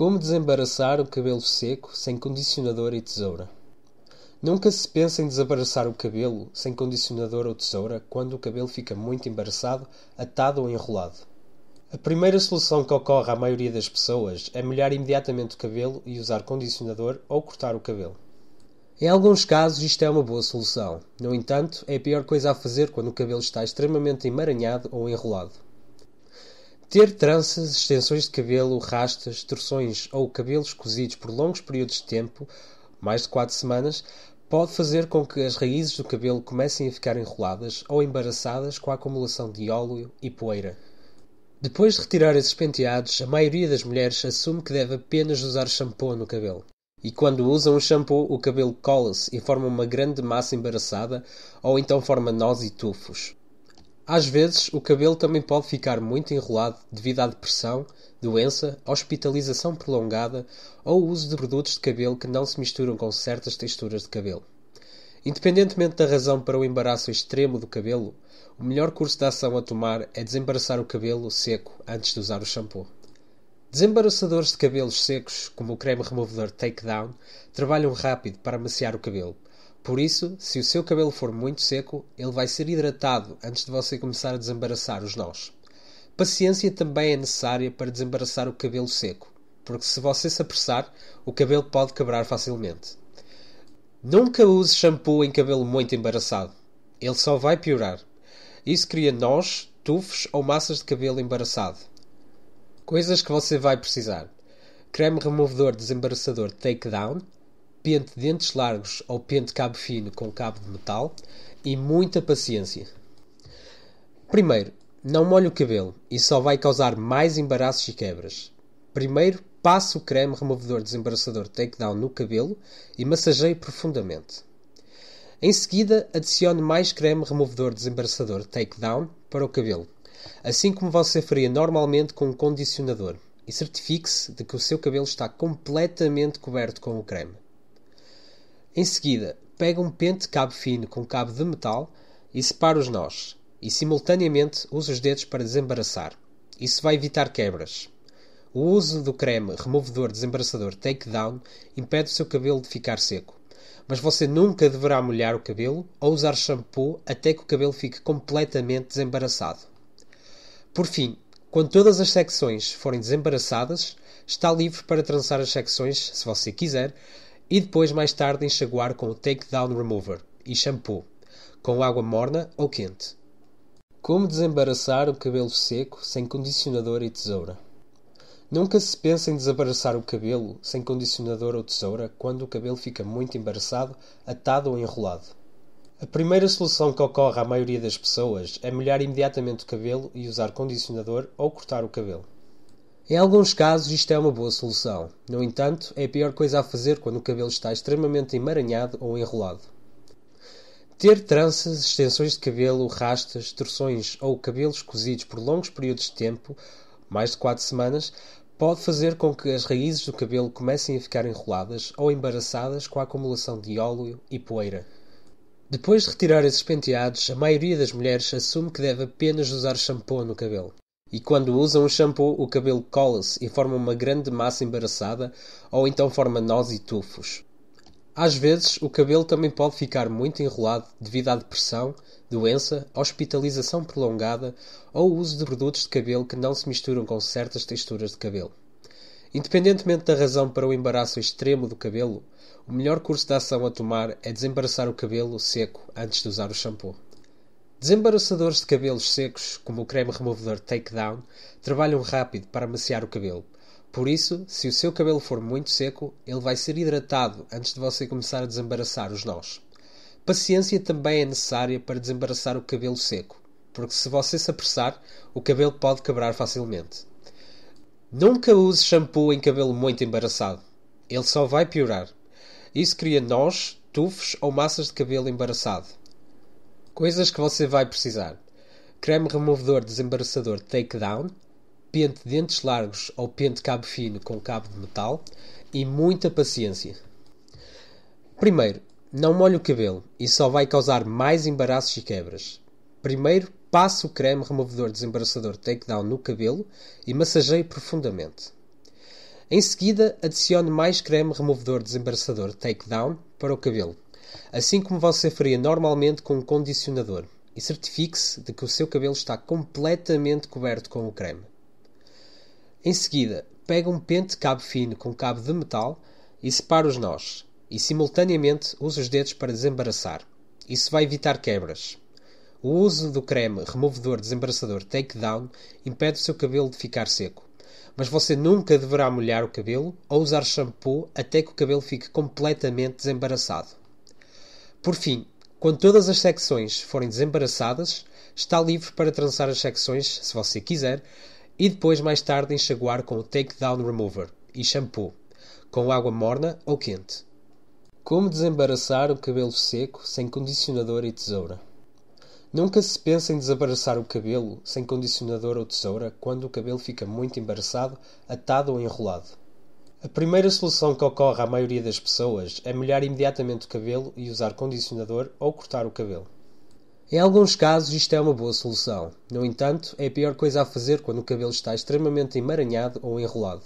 Como desembaraçar o cabelo seco sem condicionador e tesoura? Nunca se pensa em desembaraçar o cabelo sem condicionador ou tesoura quando o cabelo fica muito embaraçado, atado ou enrolado. A primeira solução que ocorre à maioria das pessoas é molhar imediatamente o cabelo e usar condicionador ou cortar o cabelo. Em alguns casos isto é uma boa solução, no entanto é a pior coisa a fazer quando o cabelo está extremamente emaranhado ou enrolado. Ter tranças, extensões de cabelo, rastas, torções ou cabelos cozidos por longos períodos de tempo, mais de 4 semanas, pode fazer com que as raízes do cabelo comecem a ficar enroladas ou embaraçadas com a acumulação de óleo e poeira. Depois de retirar esses penteados, a maioria das mulheres assume que deve apenas usar shampoo no cabelo. E quando usam o shampoo, o cabelo cola-se e forma uma grande massa embaraçada ou então forma nós e tufos. Às vezes, o cabelo também pode ficar muito enrolado devido à depressão, doença, hospitalização prolongada ou uso de produtos de cabelo que não se misturam com certas texturas de cabelo. Independentemente da razão para o embaraço extremo do cabelo, o melhor curso de ação a tomar é desembaraçar o cabelo seco antes de usar o shampoo. Desembaraçadores de cabelos secos, como o creme removedor Takedown, trabalham rápido para amaciar o cabelo. Por isso, se o seu cabelo for muito seco, ele vai ser hidratado antes de você começar a desembaraçar os nós. Paciência também é necessária para desembaraçar o cabelo seco, porque se você se apressar, o cabelo pode quebrar facilmente. Nunca use shampoo em cabelo muito embaraçado. Ele só vai piorar. Isso cria nós, tufos ou massas de cabelo embaraçado. Coisas que você vai precisar: creme removedor desembaraçador Takedown, pente de dentes largos ou pente cabo fino com cabo de metal e muita paciência. Primeiro, não molhe o cabelo, isso só vai causar mais embaraços e quebras. Primeiro, passe o creme removedor desembaraçador Takedown no cabelo e massageie profundamente. Em seguida, adicione mais creme removedor desembaraçador Takedown para o cabelo, assim como você faria normalmente com um condicionador, e certifique-se de que o seu cabelo está completamente coberto com o creme. Em seguida, pega um pente de cabo fino com cabo de metal e separa os nós, e simultaneamente use os dedos para desembaraçar. Isso vai evitar quebras. O uso do creme removedor desembaraçador Takedown impede o seu cabelo de ficar seco, mas você nunca deverá molhar o cabelo ou usar shampoo até que o cabelo fique completamente desembaraçado. Por fim, quando todas as secções forem desembaraçadas, está livre para trançar as secções, se você quiser, e depois mais tarde enxaguar com o Takedown Remover e shampoo, com água morna ou quente. Como desembaraçar o cabelo seco sem condicionador e tesoura? Nunca se pensa em desembaraçar o cabelo sem condicionador ou tesoura quando o cabelo fica muito embaraçado, atado ou enrolado. A primeira solução que ocorre à maioria das pessoas é molhar imediatamente o cabelo e usar condicionador ou cortar o cabelo. Em alguns casos isto é uma boa solução, no entanto é a pior coisa a fazer quando o cabelo está extremamente emaranhado ou enrolado. Ter tranças, extensões de cabelo, rastas, torções ou cabelos cozidos por longos períodos de tempo, mais de 4 semanas, pode fazer com que as raízes do cabelo comecem a ficar enroladas ou embaraçadas com a acumulação de óleo e poeira. Depois de retirar esses penteados, a maioria das mulheres assume que deve apenas usar shampoo no cabelo. E quando usam o shampoo, o cabelo cola-se e forma uma grande massa embaraçada ou então forma nós e tufos. Às vezes, o cabelo também pode ficar muito enrolado devido à depressão, doença, hospitalização prolongada ou uso de produtos de cabelo que não se misturam com certas texturas de cabelo. Independentemente da razão para o embaraço extremo do cabelo, o melhor curso de ação a tomar é desembaraçar o cabelo seco antes de usar o shampoo. Desembaraçadores de cabelos secos, como o creme removedor Takedown, trabalham rápido para amaciar o cabelo. Por isso, se o seu cabelo for muito seco, ele vai ser hidratado antes de você começar a desembaraçar os nós. Paciência também é necessária para desembaraçar o cabelo seco, porque se você se apressar, o cabelo pode quebrar facilmente. Nunca use shampoo em cabelo muito embaraçado. Ele só vai piorar. Isso cria nós, tufos ou massas de cabelo embaraçado. Coisas que você vai precisar: creme removedor desembaraçador Takedown, pente de dentes largos ou pente cabo fino com cabo de metal e muita paciência. Primeiro, não molhe o cabelo, isso só vai causar mais embaraços e quebras. Primeiro, passe o creme removedor desembaraçador Takedown no cabelo e massageie profundamente. Em seguida, adicione mais creme removedor desembaraçador Takedown para o cabelo, assim como você faria normalmente com um condicionador, e certifique-se de que o seu cabelo está completamente coberto com o creme. Em seguida, pegue um pente de cabo fino com cabo de metal e separe os nós, e simultaneamente use os dedos para desembaraçar. Isso vai evitar quebras. O uso do creme removedor desembaraçador Takedown impede o seu cabelo de ficar seco, mas você nunca deverá molhar o cabelo ou usar shampoo até que o cabelo fique completamente desembaraçado. Por fim, quando todas as secções forem desembaraçadas, está livre para trançar as secções, se você quiser, e depois mais tarde enxaguar com o Takedown Remover e shampoo, com água morna ou quente. Como desembaraçar o cabelo seco sem condicionador e tesoura? Nunca se pense em desembaraçar o cabelo sem condicionador ou tesoura quando o cabelo fica muito embaraçado, atado ou enrolado. A primeira solução que ocorre à maioria das pessoas é molhar imediatamente o cabelo e usar condicionador ou cortar o cabelo. Em alguns casos isto é uma boa solução, no entanto é a pior coisa a fazer quando o cabelo está extremamente emaranhado ou enrolado.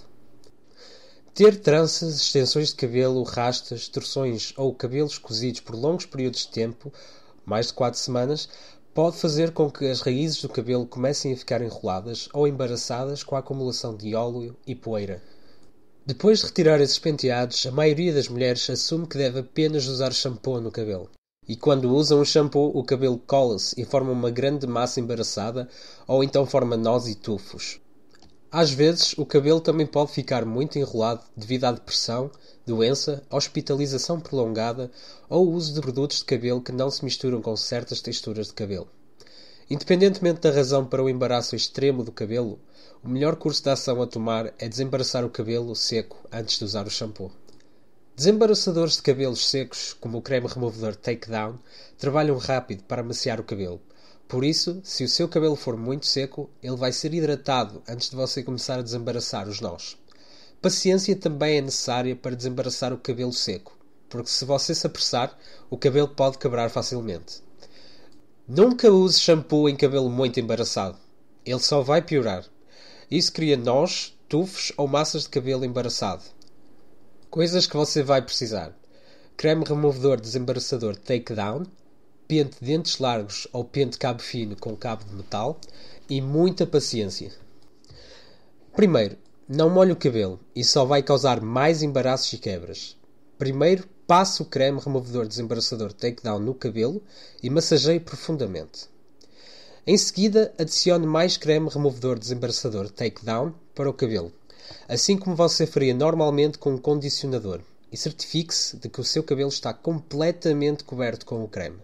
Ter tranças, extensões de cabelo, rastas, torções ou cabelos cozidos por longos períodos de tempo, mais de 4 semanas, pode fazer com que as raízes do cabelo comecem a ficar enroladas ou embaraçadas com a acumulação de óleo e poeira. Depois de retirar esses penteados, a maioria das mulheres assume que deve apenas usar shampoo no cabelo. E quando usam o shampoo, o cabelo cola-se e forma uma grande massa embaraçada ou então forma nós e tufos. Às vezes, o cabelo também pode ficar muito enrolado devido à depressão, doença, hospitalização prolongada ou uso de produtos de cabelo que não se misturam com certas texturas de cabelo. Independentemente da razão para o embaraço extremo do cabelo, o melhor curso de ação a tomar é desembaraçar o cabelo seco antes de usar o shampoo. Desembaraçadores de cabelos secos, como o creme removedor Takedown, trabalham rápido para amaciar o cabelo. Por isso, se o seu cabelo for muito seco, ele vai ser hidratado antes de você começar a desembaraçar os nós. Paciência também é necessária para desembaraçar o cabelo seco, porque se você se apressar, o cabelo pode quebrar facilmente. Nunca use shampoo em cabelo muito embaraçado. Ele só vai piorar. Isso cria nós, tufos ou massas de cabelo embaraçado. Coisas que você vai precisar: creme removedor desembaraçador Takedown, pente de dentes largos ou pente de cabo fino com cabo de metal e muita paciência. Primeiro, não molhe o cabelo, isso só vai causar mais embaraços e quebras. Primeiro, passe o creme removedor desembaraçador Takedown no cabelo e massageie profundamente. Em seguida, adicione mais creme removedor desembaraçador Takedown para o cabelo, assim como você faria normalmente com um condicionador, e certifique-se de que o seu cabelo está completamente coberto com o creme.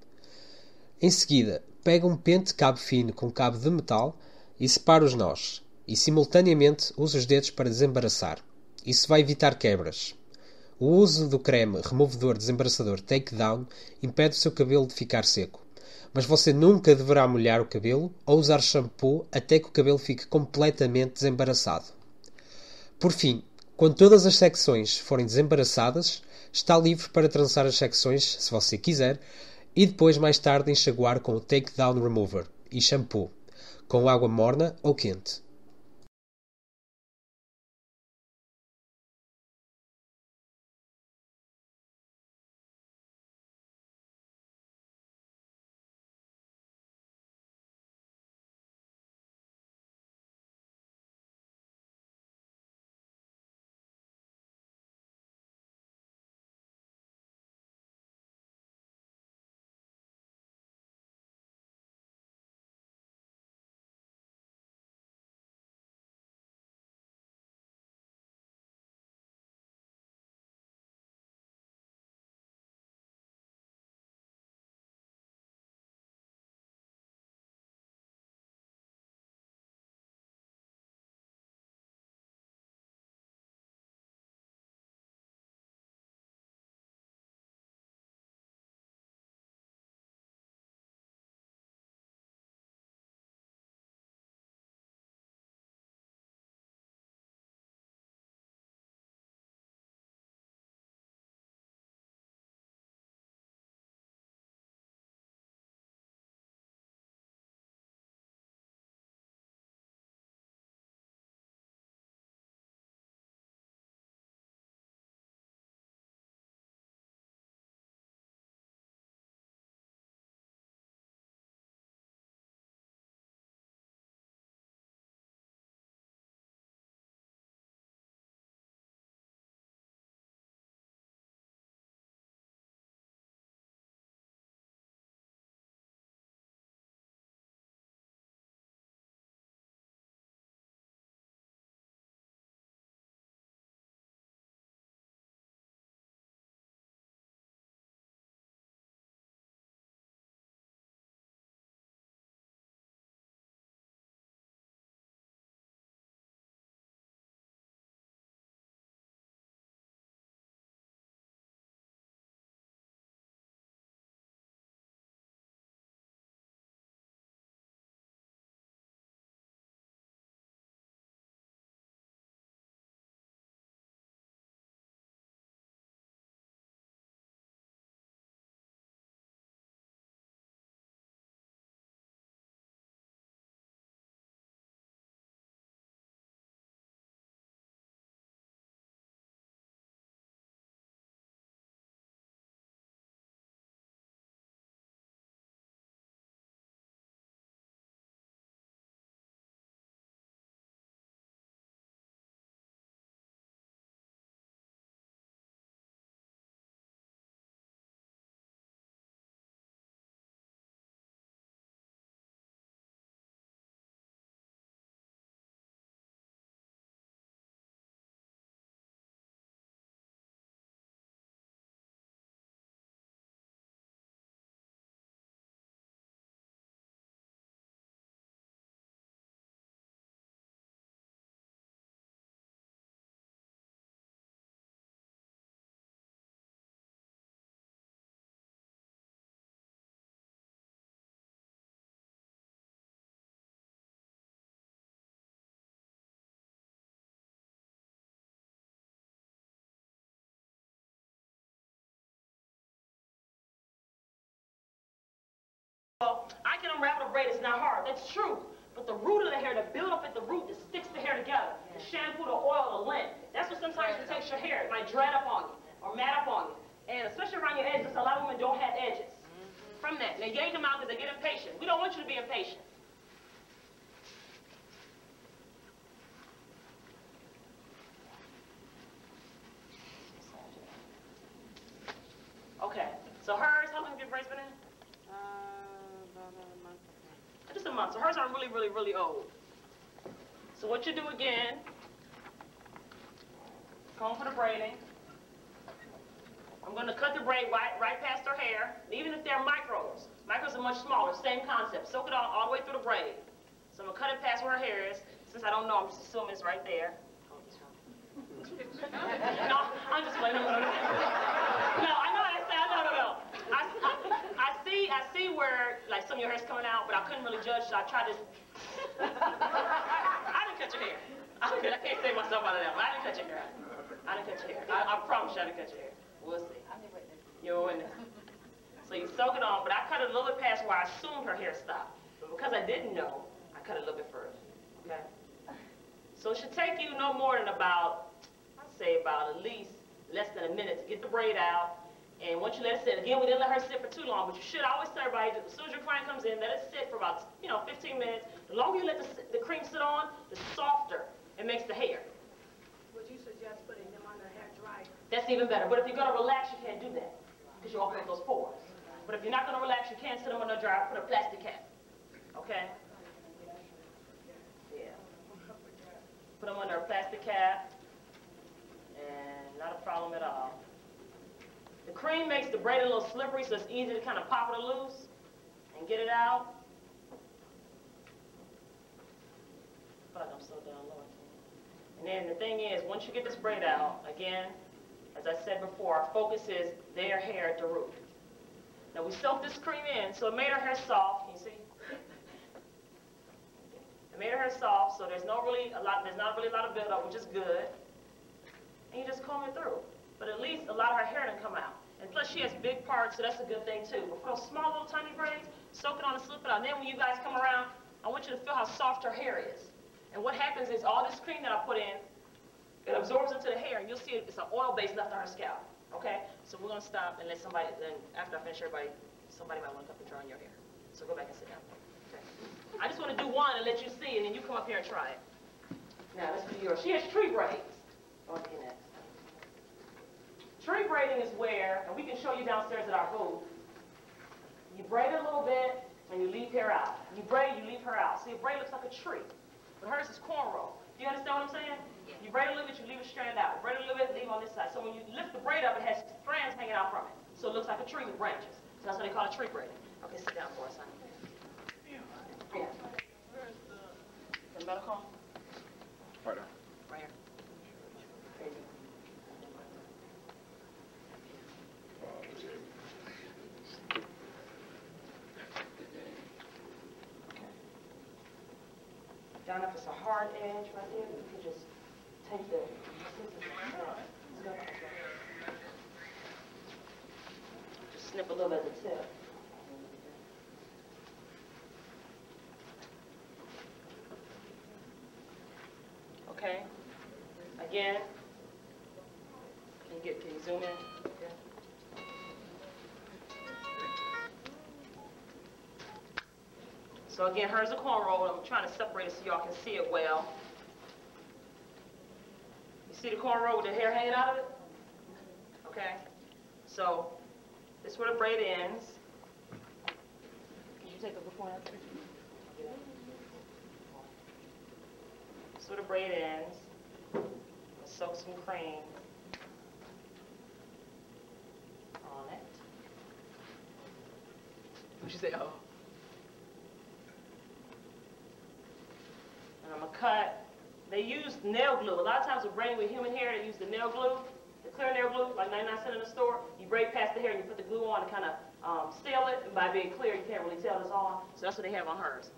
Em seguida, pegue um pente de cabo fino com cabo de metal e separe os nós, e simultaneamente use os dedos para desembaraçar. Isso vai evitar quebras. O uso do creme removedor desembaraçador Takedown impede o seu cabelo de ficar seco, mas você nunca deverá molhar o cabelo ou usar shampoo até que o cabelo fique completamente desembaraçado. Por fim, quando todas as secções forem desembaraçadas, está livre para trançar as secções, se você quiser, e depois mais tarde enxaguar com o Takedown Remover e shampoo, com água morna ou quente. unravel the braid is not hard. That's true. But the root of the hair, the build up at the root that sticks the hair together. The shampoo, the oil, the lint. That's what sometimes protects your hair. It might dread up on you or mat up on you. And especially around your edges, a lot of women don't have edges. From that. They yank them out because they get impatient. We don't want you to be impatient. Okay. So hers, how long have your braids been in? About a month. Just a month. So hers aren't really, really, really old. So what you do again, comb for the braiding. I'm going to cut the braid right past her hair. Even if they're micros. Micros are much smaller, same concept. Soak it all the way through the braid. So I'm going to cut it past where her hair is. Since I don't know, I'm just assuming it's right there. No, I'm just playing. No, I know I say, no. I see where, like, some of your hair's coming out, but I couldn't really judge, so I tried to... I didn't cut your hair. I can't save myself out of that, but I didn't cut your hair. I didn't cut your hair. I promise you I didn't cut your hair. We'll see. You're a witness. So you soak it on, but I cut it a little bit past where I assumed her hair stopped. But because I didn't know, I cut it a little bit further. Okay? So it should take you no more than about, I'd say about at least less than a minute to get the braid out. And once you let it sit, again, we didn't let her sit for too long, but you should always tell everybody that as soon as your client comes in, let it sit for about, 15 minutes. The longer you let the cream sit on, the softer it makes the hair. Would you suggest putting them on the hair dryer? That's even better. But if you're going to relax, you can't do that because you open up those pores. But if you're not going to relax, you can't sit them on the dryer. Put a plastic cap. Okay? Yeah. Put them under a plastic cap, and not a problem at all. The cream makes the braid a little slippery, so it's easy to kind of pop it loose and get it out. I feel like I'm so down low. And then the thing is, once you get this braid out, again, as I said before, our focus is their hair at the root. Now we soaked this cream in, so it made her hair soft. Can you see? It made her hair soft, so there's not really a lot of buildup, which is good. And you just comb it through. But at least a lot of her hair didn't come out. And plus she has big parts, so that's a good thing too. But for those small little tiny braids, soak it on and slip it out. And then when you guys come around, I want you to feel how soft her hair is. And what happens is all this cream that I put in, it absorbs into the hair, and you'll see it's an oil base left on her scalp. Okay? So we're going to stop and let somebody, then after I finish somebody might want to come and try on your hair. So go back and sit down. Okay? I just want to do one and let you see, and then you come up here and try it. Now, let's do yours. She has tree braids. Okay, next. Tree braiding is where, and we can show you downstairs at our booth, you braid it a little bit, and you leave hair out. You braid, you leave her out. See, a braid looks like a tree, but hers is cornrow. Do you understand what I'm saying? Yeah. You braid a little bit, you leave it stranded out. Braid a little bit, leave it on this side. So when you lift the braid up, it has strands hanging out from it. So it looks like a tree with branches. So that's what they call it, tree braiding. Okay, sit down for us, honey. Yeah. Where's the metal comb? Right there. Right here. There you go. Down if it's a hard edge right there, you can just take the scissors. Just snip a little at the tip. Okay. Again. Can you zoom in? Okay. So again, hers a cornrow. I'm trying to separate it so y'all can see it well. You see the cornrow with the hair hanging out of it? Okay. So this is where the braid ends. Can you take a before and after? Yeah. This is where the braid ends. Soak some cream on it. What'd you say? Oh. And I'm going to cut. They use nail glue. A lot of times with braiding with human hair, they use the nail glue, the clear nail glue, like 99 cents in the store. You braid past the hair and you put the glue on to kind of seal it. And by being clear, you can't really tell it's on. So that's what they have on hers.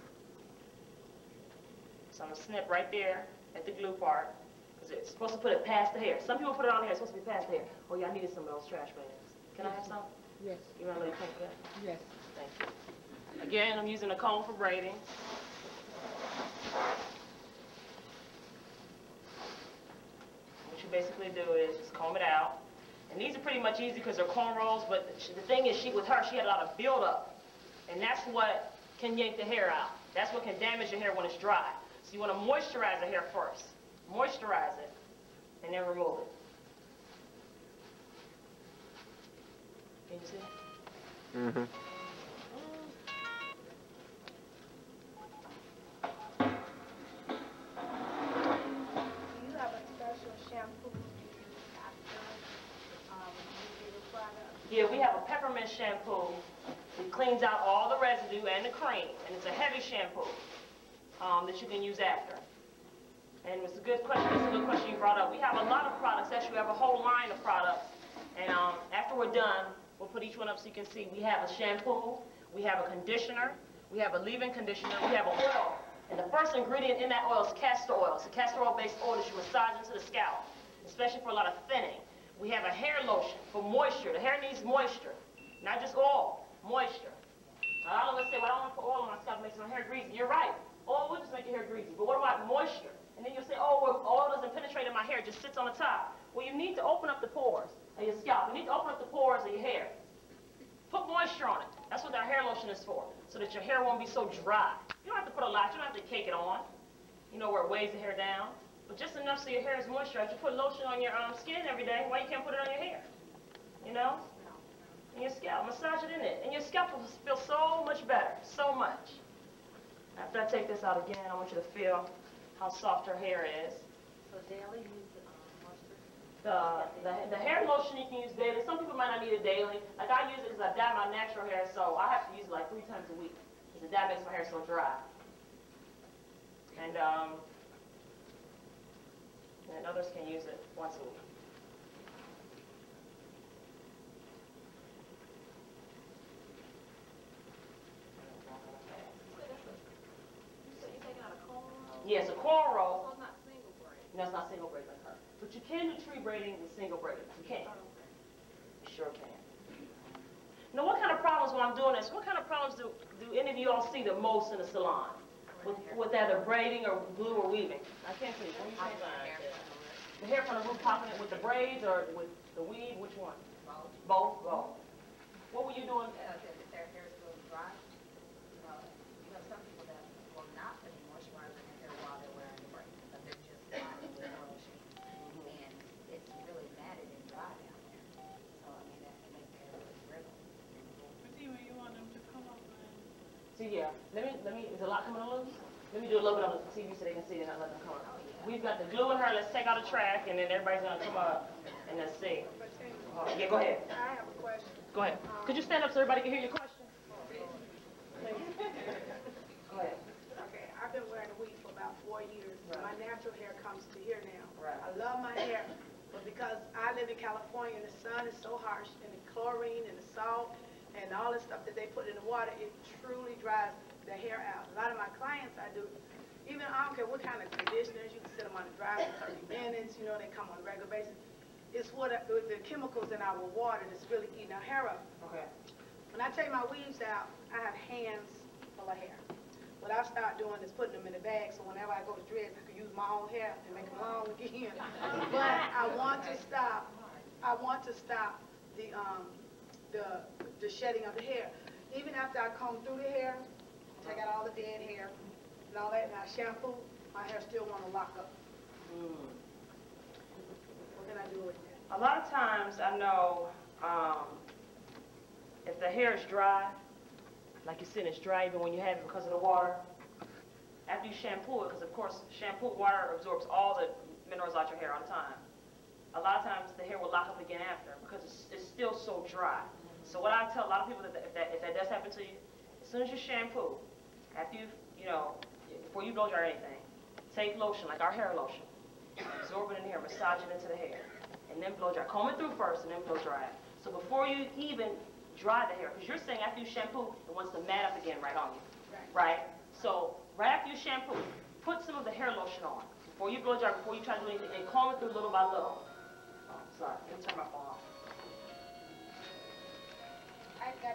So I'm going to snip right there at the glue part. Because it's supposed to put it past the hair. Some people put it on the hair. It's supposed to be past the hair. Oh, yeah, I needed some of those trash bags. Can I have some? Yes. You want to let me pay for that? Yes. Thank you. Again, I'm using a comb for braiding. What you basically do is just comb it out. And these are pretty much easy because they're cornrows, but the thing is, with her, she had a lot of buildup. And that's what can yank the hair out. That's what can damage your hair when it's dry. So you want to moisturize the hair first. Moisturize it, and then remove it. Can you see? Mm-hmm. Do you have a special shampoo you use after you do the product? Yeah, we have a peppermint shampoo. It cleans out all the residue and the cream, and it's a heavy shampoo that you can use after. And it's a good question. It's a good question you brought up. We have a lot of products. Actually, we have a whole line of products. And after we're done, we'll put each one up so you can see. We have a shampoo. We have a conditioner. We have a leave-in conditioner. We have an oil. And the first ingredient in that oil is castor oil. It's a castor oil-based oil that you massage into the scalp, especially for a lot of thinning. We have a hair lotion for moisture. The hair needs moisture, not just oil, moisture. A lot of us say, well, I don't want to put oil on my scalp, it makes my hair greasy. You're right. Oil will just make your hair greasy. But what about moisture? And then you'll say, oh, well, oil doesn't penetrate in my hair, it just sits on the top. Well, you need to open up the pores of your scalp. You need to open up the pores of your hair. Put moisture on it. That's what our hair lotion is for, so that your hair won't be so dry. You don't have to put a lot. You don't have to cake it on, you know, where it weighs the hair down. But just enough so your hair is moisturized. You put lotion on your skin every day. Why you can't put it on your hair? You know? And your scalp. Massage it in it. And your scalp will feel so much better. So much. After I take this out again, I want you to feel how soft her hair is. So daily use moisture? The hair lotion you can use daily. Some people might not need it daily. Like I use it because I dye my natural hair, so I have to use it like 3 times a week. Because the dye makes my hair so dry. And others can use it once a week. You're taking out a comb roll? Yes, a cornrow. So it's not single braid? No, it's not single braid like her. But you can do tree braiding with single braiding. You can. You sure can. Now, what kind of problems when I'm doing this? What kind of problems do any of you all see the most in the salon? With either braiding or glue or weaving? I can't see. What are you saying? The hair from the root popping it with the braids or with the weave? Which one? Both. Both. What were you doing? Their hair is really dry. You have some people that will not put any moisturizer in their hair while they're wearing the braid, but they're just dyeing with lotion. And it's really matted and dry down there. So, I mean, that can make the hair really brittle. Fatima, you want them to come up and... See, yeah. Let me, is a lot coming loose? Let me do a little bit on the TV so they can see and not let them come up. We've got the glue in her. Let's take out a track, and then everybody's going to come up and let's see. Yeah, go ahead. I have a question. Go ahead. Could you stand up so everybody can hear your question? Please. Go ahead. Okay, I've been wearing a weave for about 4 years. Right. My natural hair comes to here now. Right. I love my hair, but because I live in California and the sun is so harsh, and the chlorine and the salt and all the stuff that they put in the water, it truly dries the hair out. A lot of my clients I do, even I don't care what kind of conditioners, you can sit them on the dry for 30 minutes, you know, they come on a regular basis. It's what the chemicals in our water that's really eating our hair up. Okay. When I take my weaves out, I have hands full of hair. What I start doing is putting them in a bag, so whenever I go to dreads, I can use my own hair and make them long again. But I want to stop. I want to stop the shedding of the hair. Even after I comb through the hair, take out all the dead hair and all that, and I shampoo, my hair still want to lock up. What can I do with that? A lot of times I know if the hair is dry, like you're saying, it's dry even when you have it because of the water. After you shampoo it, because of course shampoo water absorbs all the minerals out your hair all the time. A lot of times the hair will lock up again after because it's still so dry. So what I tell a lot of people that if that does happen to you, as soon as you shampoo, after before you blow dry anything, take lotion like our hair lotion, absorb it in here, massage it into the hair, and then blow dry. Comb it through first and then blow dry it. So before you even dry the hair, because you're saying after you shampoo, it wants to mat up again right on you, right? So right after you shampoo, put some of the hair lotion on before you blow dry, before you try to do anything, and comb it through little by little. Oh, sorry, let me turn my phone off. I got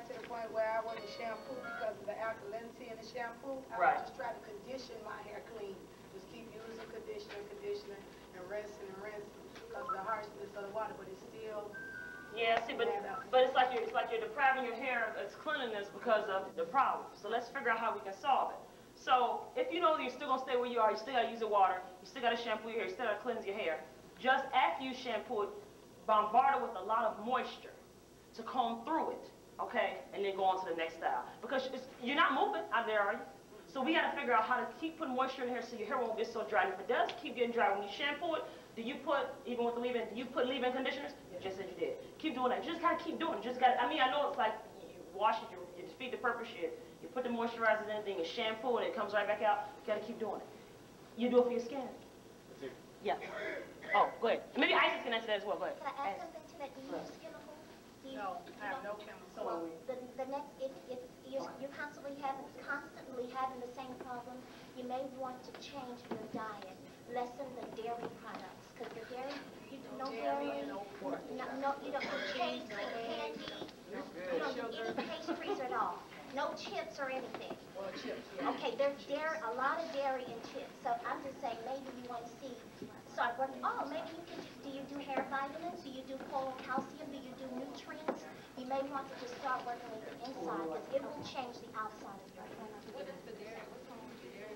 got to the point where I wouldn't shampoo because of the alkalinity in the shampoo. I Right. would just try to condition my hair clean. Just keep using conditioner, and rinsing because of the harshness of the water, but it's still. Yeah, see, but it's like you're depriving your hair of its cleanliness because of the problem. So let's figure out how we can solve it. So if you know that you're still gonna stay where you are, you still gotta use the water, you still gotta shampoo your hair, you still gotta cleanse your hair. Just after you shampoo it, bombard it with a lot of moisture to comb through it, okay, and then go on to the next style. Because you're not moving out there, are you? So we gotta figure out how to keep putting moisture in here so your hair won't get so dry. And if it does keep getting dry when you shampoo it, do you put, even with the leave-in, do you put leave-in conditioners? You just said you did. Keep doing that. You just gotta keep doing it. I mean, I know it's like you wash it, you defeat the purpose, you put the moisturizer in anything, you shampoo and it comes right back out. You gotta keep doing it. You do it for your skin. Yeah. Oh, go ahead. Maybe Isis can answer that as well. Go ahead. Can I add something to that? Do you use chemicals? No, I have no chemicals. Well, the next, if you're constantly having the same problem, you may want to change your diet, lessen the dairy products, because the dairy, no dairy, no, you don't do cakes and candy, you don't do any pastries at all, no chips or anything. Well, chips, yeah. Okay, there's a lot of dairy in chips, so I'm just saying maybe you want to start working, maybe you can, do you do hair vitamins, do you do coral calcium, do you do nutrients? You may want to just start working with the inside, because it will change the outside of your hair. What is the dairy? What's wrong with the dairy?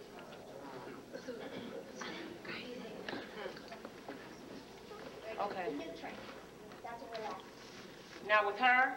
Okay. Nutrients, that's what we're at. Now with her,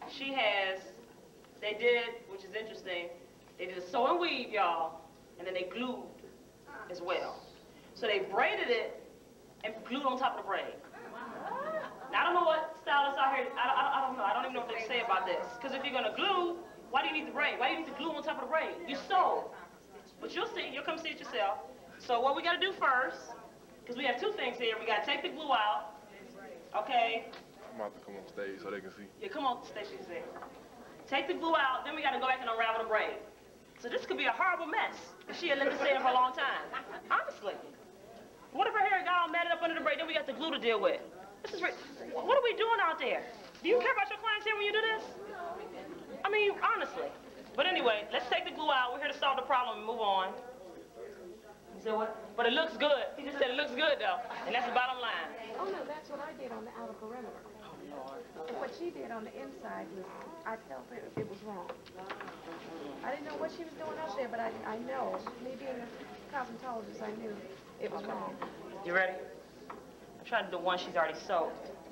they did, which is interesting, they did a sew and weave, y'all, and then they glued as well. So they braided it and glued on top of the braid. Now, I don't know what stylists out here, I don't know, I don't even know what they say about this. Because if you're gonna glue, why do you need the braid? Why do you need to glue on top of the braid? You sew. But you'll see, you'll come see it yourself. So what we gotta do first, because we have two things here, we gotta take the glue out, okay? I'm about to come on stage so they can see. Yeah, come on, station see. Take the glue out, then we gotta go back and unravel the braid. So this could be a horrible mess if she had let this stay in for a long time. Honestly. What if her hair got all matted up under the braid, then we got the glue to deal with? What are we doing out there? Do you care about your clients here when you do this? I mean, honestly. But anyway, let's take the glue out. We're here to solve the problem and move on. You said what? But it looks good. He just said it looks good, though. And that's the bottom line. Oh, no, that's what I did on the outer perimeter. And what she did on the inside was, I felt it was wrong. I didn't know what she was doing up there, but I know, me being a cosmetologist, I knew it was wrong. You ready? I'm trying to do one she's already sewed.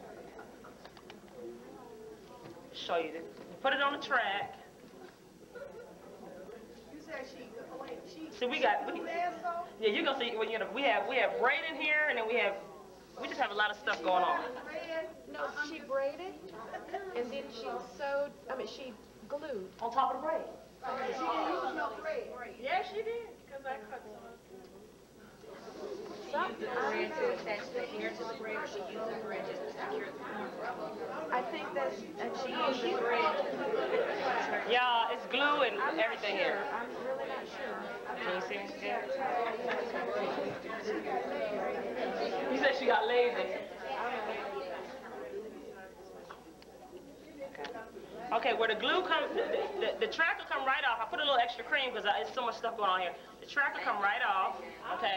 Show you this. Put it on the track. You said she See, yeah, you're gonna see. Well, you know, we have braid in here, and then we just have a lot of stuff going on. No, she braided, and then she she glued. On top of the braid. She didn't use no thread. Yeah, she did, because I cut some. Something, I don't know. Attach the hair to the braid, or she used the braid just to secure the I think that she used the Yeah, it's glue and I'm not everything sure. here. I'm really not sure. Can you see me? Yeah. You said she got lazy. Okay, where the glue comes, the track will come right off. I put a little extra cream because there's so much stuff going on here. The track will come right off, okay?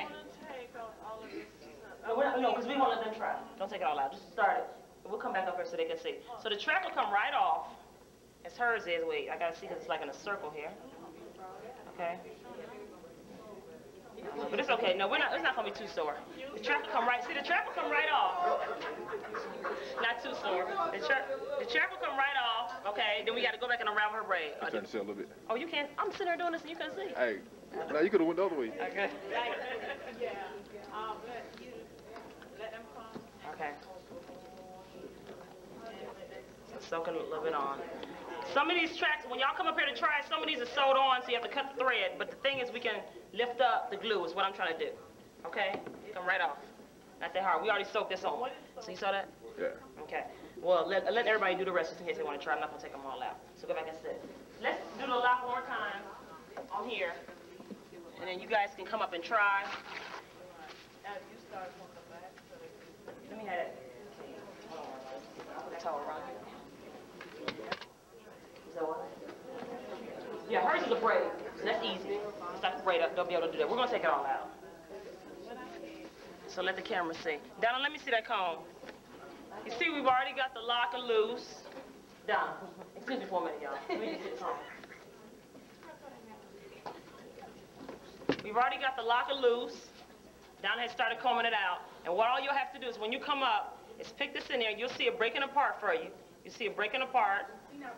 No, because we won't let them try. Don't take it all out. Just start it. We'll come back up here so they can see. So the track will come right off, as hers is. Wait, I gotta see because it's like in a circle here. Okay? But it's okay. No, it's not gonna be too sore. The track will come right. See, the track will come right off. Not too sore. The track will come right off. Okay. Then we got to go back and unravel her braid. Turn the shell a little bit. Oh, you can't. I'm sitting there doing this and you can't see. Hey, now you could have went the other way. Okay. Let them come. Okay. So soaking a little bit on. Some of these tracks, when y'all come up here to try, some of these are sewed on, so you have to cut the thread. But the thing is, we can lift up the glue, is what I'm trying to do. Okay? Come right off. Not that hard. We already soaked this on. So you saw that? Yeah. Okay. Well, let everybody do the rest just in case they want to try. I'm not going to take them all out. So go back and sit. Let's do the lock one more time on here. And then you guys can come up and try. Let me have it. Hold on. I'll put the towel around here. Is that what? braid up, they'll be able to do that. We're gonna take it all out. So let the camera see. Donna, let me see that comb. You see, we've already got the locker loose. Donna, excuse me for a minute, y'all. Let me just get this on. We've already got the locker loose. Donna has started combing it out. And what all you'll have to do is when you come up, is pick this in there, and you'll see it breaking apart for you. You see it breaking apart.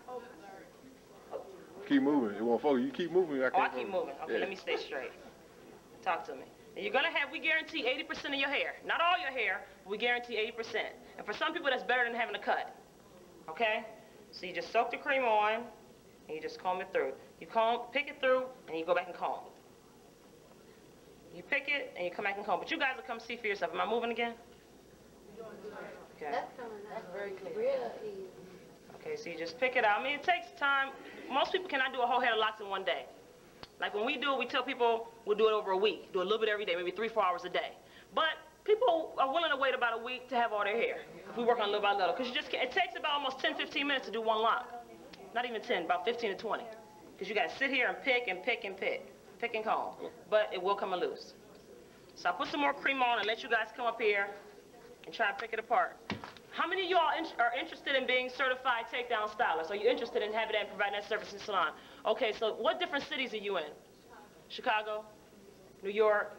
Keep moving. It won't focus. You keep moving. I keep moving. Okay, Let me stay straight. Talk to me. And you're gonna have, we guarantee 80% of your hair. Not all your hair, but we guarantee 80%. And for some people, that's better than having a cut. Okay? So you just soak the cream on, and you just comb it through. You pick it through, and you go back and comb. You pick it, and you come back and comb. But you guys will come see for yourself. Am I moving again? Okay. That's very clear. Real easy. Okay, so you just pick it out. I mean, it takes time. Most people cannot do a whole head of locks in one day. Like when we do it, we tell people we'll do it over a week. Do a little bit every day, maybe 3-4 hours a day. But people are willing to wait about a week to have all their hair. If we work on little by little. Because you just can't, it takes about almost 10-15 minutes to do one lock. Not even 10, about 15 to 20. Because you got to sit here and pick and pick and pick. Pick and comb. But it will come loose. So I'll put some more cream on and let you guys come up here and try and pick it apart. How many of y'all are interested in being certified takedown stylists? Are you interested in having that and providing that service in salon? Okay, so what different cities are you in? Chicago? New York?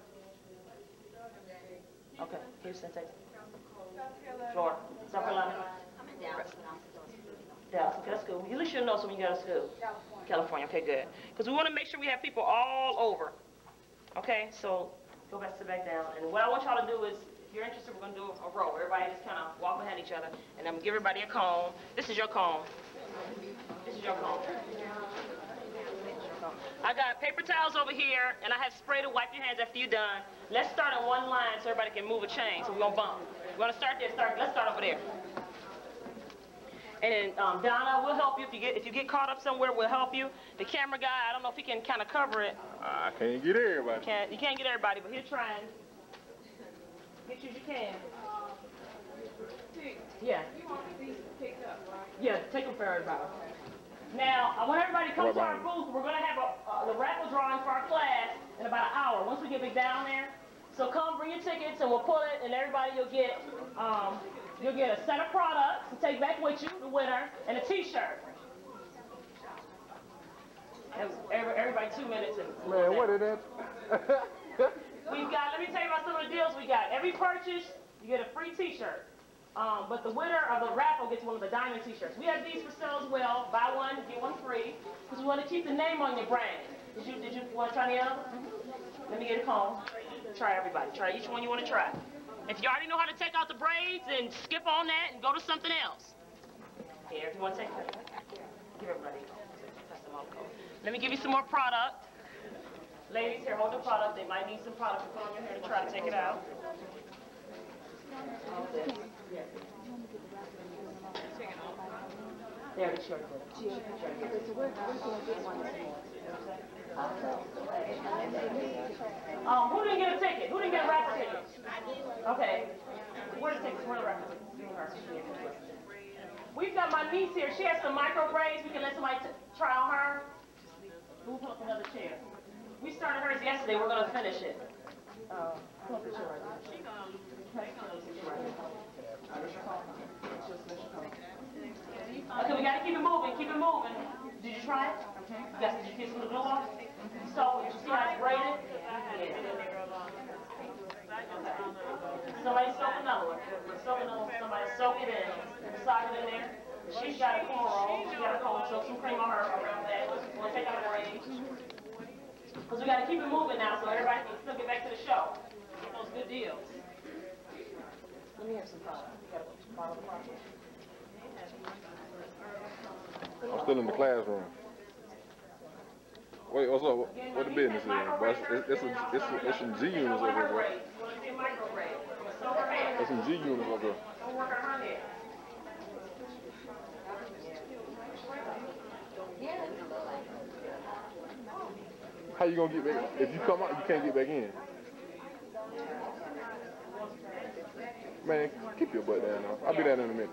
Okay, Houston, Texas. Florida? South Carolina? I'm in Dallas. Dallas, okay, that's good. At least you'll know so when you go to school. California, okay, good. Because we want to make sure we have people all over. Okay, so go back, sit back down. And what I want y'all to do is, if you're interested, we're going to do a row. Everybody just kind of walk behind each other. And I'm going to give everybody a comb. This is your comb. This is your comb. I got paper towels over here, and I have spray to wipe your hands after you're done. Let's start in one line so everybody can move a chain, so we won't bump. We're going to start there. Let's start over there. And then Donna, we'll help you. If you get caught up somewhere, we'll help you. The camera guy, I don't know if he can kind of cover it. I can't get everybody. You can't get everybody, but he's trying. Get you as you can. Yeah. You want these picked up, right? Yeah, take them for everybody. Now, I want everybody to come to our booth. We're going to have the raffle drawing for our class in about an hour, once we get back down there. So come, bring your tickets, and we'll pull it, and everybody you'll get a set of products to take back with you, the winner, and a T-shirt. Everybody 2 minutes. Man, what is that? We've got, let me tell you about some of the deals we got. Every purchase, you get a free T-shirt. But the winner of the raffle gets one of the diamond T-shirts. We have these for sale as well. Buy one, get one free. Because we want to keep the name on your brand. Did you want to try the other? Let me get a comb. Try everybody. Try each one you want to try. If you already know how to take out the braids, then skip on that and go to something else. Here, if you want to take that. Give everybody a comb. Let me give you some more product. Ladies, here, hold the product. They might need some product to put on your hair to try to take it out. There, it's your good. Who didn't get a ticket? Who didn't get a raffle ticket? Okay. Where's the tickets? Where's the raffle ticket? We've got my niece here. She has some micro braids. We can let somebody try on her. We'll pull up another chair. We started hers yesterday. We're going to finish it. Pull up the chair right there. Okay, we got to keep it moving. Keep it moving. Did you try it? Did you get some of the glue off? So, did you see how it's braided? Yeah. Somebody soak another one. Somebody soak it in. Sock it in there. She's got a cornrow. She got a comb. Soak some cream on her around that. We'll take out the braids. Because we got to keep it moving now so everybody can still get back to the show. Get those good deals. Let me have some product. You got a bottle of product. I'm still in the classroom. Wait, what's up? What the business is? It's some G units over there. There's some G units over there. How you gonna get back? If you come out, you can't get back in. Man, keep your butt down now. I'll be down in a minute.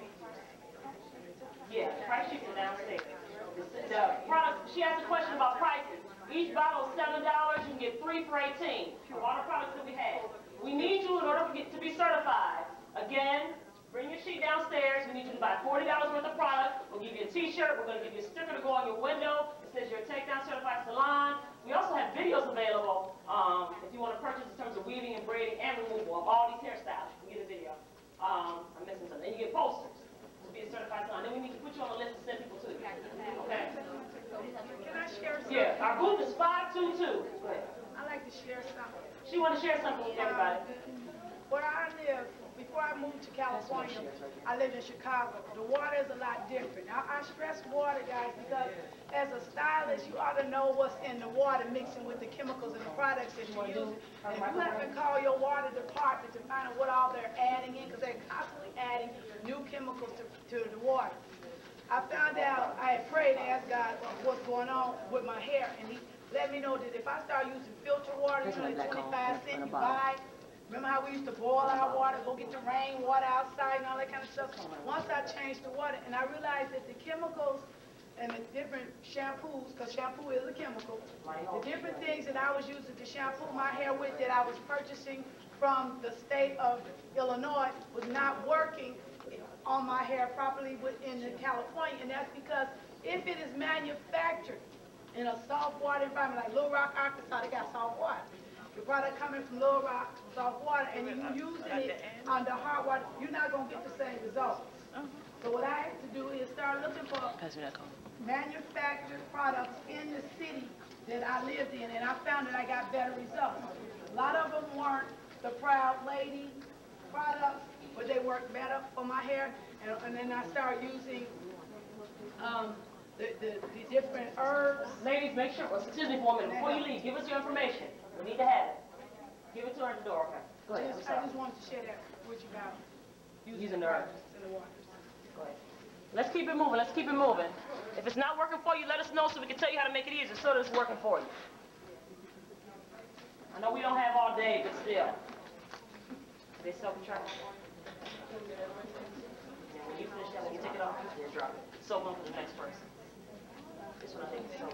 Yeah, price sheets are downstairs. The product, she asked a question about prices. Each bottle is $7. You can get 3 for $18 of all the products that we have. We need you in order to be certified. Again, bring your sheet downstairs. We need you to buy $40 worth of product. We'll give you a t-shirt. We're going to give you a sticker to go on your window. It says you're a Takedown Certified Salon. We also have videos available if you want to purchase in terms of weaving and braiding and removal of all these hairstyles. You can get a video. I'm missing something. And you get posters to be a certified salon. Then we need to put you on the list and send people to you. Okay? Can I share something? Yeah, our booth is 522. Go ahead. I like to share something. She want to share something with everybody. Where I live, before I moved to California, I lived in Chicago. The water is a lot different. I stress water, guys, because as a stylist, you ought to know what's in the water mixing with the chemicals and the products that you use. And you have to call your water department to find out what all they're adding in, because they're constantly adding new chemicals to the water. I found out, I had prayed and asked God what's going on with my hair, and He let me know that if I start using filter water, it's only 25 cents you buy. Remember how we used to boil our water, go get the rain water outside and all that kind of stuff? Once I changed the water, and I realized that the chemicals and the different shampoos, because shampoo is a chemical, the different things that I was using to shampoo my hair with that I was purchasing from the state of Illinois was not working on my hair properly in California, and that's because if it is manufactured in a salt water environment, like Little Rock, Arkansas, they got salt water. The product coming from Little Rock, salt water, and you're using it under hard water, you're not going to get the same results. So what I had to do is start looking for manufactured products in the city that I lived in, and I found that I got better results. A lot of them weren't the Proud Lady products, but they worked better for my hair, and then I started using the different herbs. Ladies, make sure, excuse me for a minute, before you leave, give us your information. We need to have it. Give it to her at the door, okay? Go ahead, I just wanted to share that with you about using the herbs in the water. Go ahead. Let's keep it moving, let's keep it moving. If it's not working for you, let us know so we can tell you how to make it easier so that it's working for you. I know we don't have all day, but still. They self-control. When you finish that, when you take it off, then drop it. Soak on for the next person. This one I think is soap.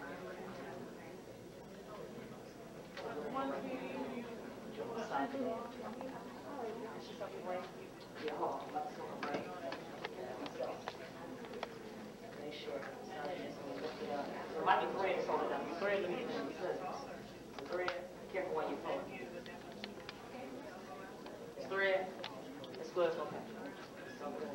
Make sure. It might be thread, hold it down. Thread, let me get the thread. Careful when you pull it. It's thread. It's good. Okay. So good.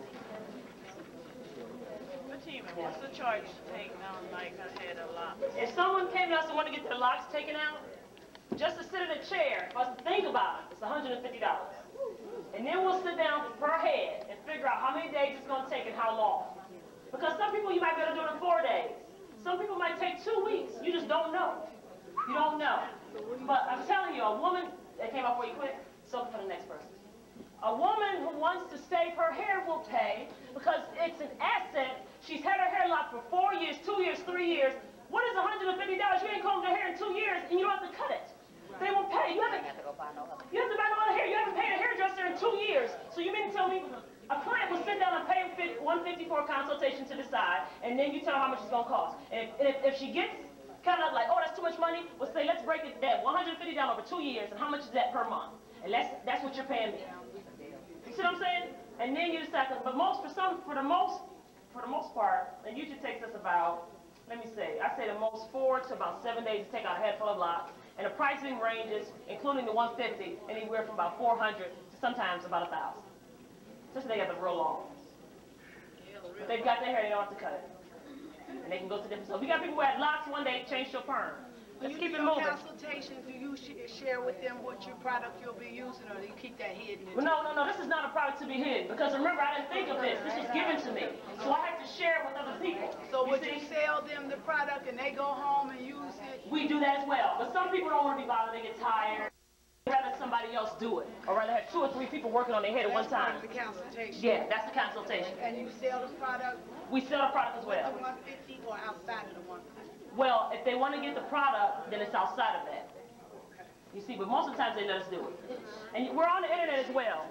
What's the charge to take down like I had a lot? If someone came to us and wanted to get their locks taken out, just to sit in a chair, for us to think about it, it's $150. And then we'll sit down per head and figure out how many days it's going to take and how long. Because some people you might be able to do it in 4 days. Some people might take 2 weeks. You just don't know. You don't know. But I'm telling you, a woman, that came up for you quick, so for the next person. A woman who wants to save her hair will pay because it's an asset. She's had her hair locked for 4 years, 2 years, 3 years. What is $150? You ain't combed your hair in 2 years and you don't have to cut it. They will pay. You have to buy no other hair. You haven't paid a hairdresser in 2 years. So you mean to tell me a client will sit down and pay $150 for a consultation to decide, and then you tell her how much it's going to cost. And if she gets kind of like, oh, that's too much money, we'll say, let's break it that $150 down over 2 years, and how much is that per month? And that's what you're paying me. You see what I'm saying? And then you decide. But for the most part, it usually takes us about, let me say, I say the most 4 to about 7 days to take out a head full of locks. And the pricing ranges, including the $150, anywhere from about $400 to sometimes about $1,000. Just they got the real long ones. If they've got their hair, they don't have to cut it. And they can go to different stores. We got people who had locks one day, changed your perm. Let's keep it moving. Consultation, do you share with them what your product you'll be using, or do you keep that hidden? Well, no, this is not a product to be hidden. Because remember, I didn't think of this. This was given to me. So I had to share it with other people. So would you sell them the product and they go home and use it? We do that as well. But some people don't want to be bothered. They get tired. They'd rather somebody else do it. Or rather have 2 or 3 people working on their head at one time. That's the consultation. Yeah, that's the consultation. And you sell the product? We sell the product as well. The $150 or outside of the $150? Well, if they want to get the product, then it's outside of that. You see, but most of the times they let us do it. And we're on the internet as well.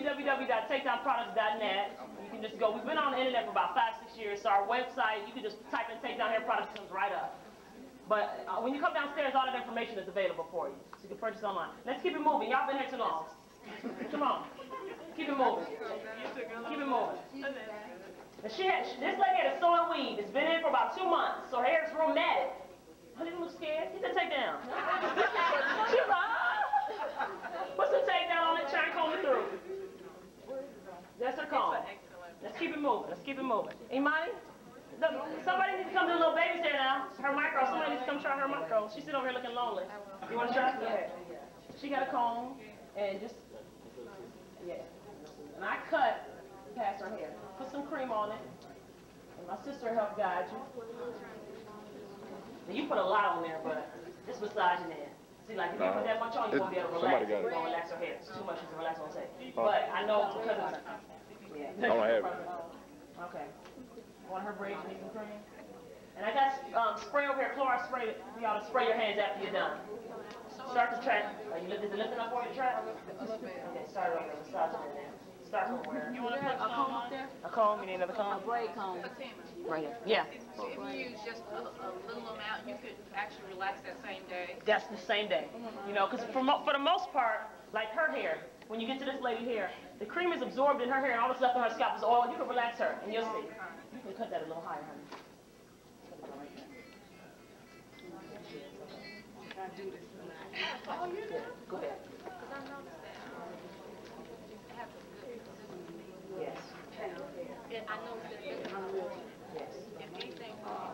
www.takedownproducts.net. You can just go. We've been on the internet for about 5-6 years. So our website, you can just type in Takedown Hair Products, it comes right up. But when you come downstairs, all that information is available for you. So you can purchase online. Let's keep it moving. Y'all been here too long. Come on. Keep it moving. Keep it moving. Now this lady had a sewing weave. It's been in for about 2 months, so her hair is real matted. Honey, you look scared. Get the takedown. She's like, ah. Put some takedown on it. Try and comb it through. That's her comb. Let's keep it moving. Let's keep it moving. Imani? Somebody needs to come to the little baby's hair now. Her micro. Somebody needs to come try her micro. She's sitting over here looking lonely. You want to try? Go ahead. She got a comb and just, yeah. And I cut past her hair. Put some cream on it. And my sister helped guide you. Now, you put a lot on there, but it's massaging it. See, like if you put that much on, you won't be able to relax. You're going to relax her hair. It's too much, she's going to relax on tape. But I know because it's, yeah. I don't have it. Okay. Want her braids, you need some cream? And I got spray over here, Clorox spray. You ought to spray your hands after you're done. Start the track. Is it lifting up for you, track? Okay, start over. Massage it in there. Start from where? You want to put a comb up there? A comb? You need another comb? A braid comb. Right here. Yeah. So if you use just a little amount, you could actually relax that same day. That's the same day. You know, because for the most part, like her hair, when you get to this lady here, the cream is absorbed in her hair and all that's left on her scalp is oil. You can relax her and you'll see. You can cut that a little higher, honey. Can I do this tonight? Oh, you do? Go ahead. Because I noticed that it has a good consistency. Yes. I noticed that this Yes. if anything,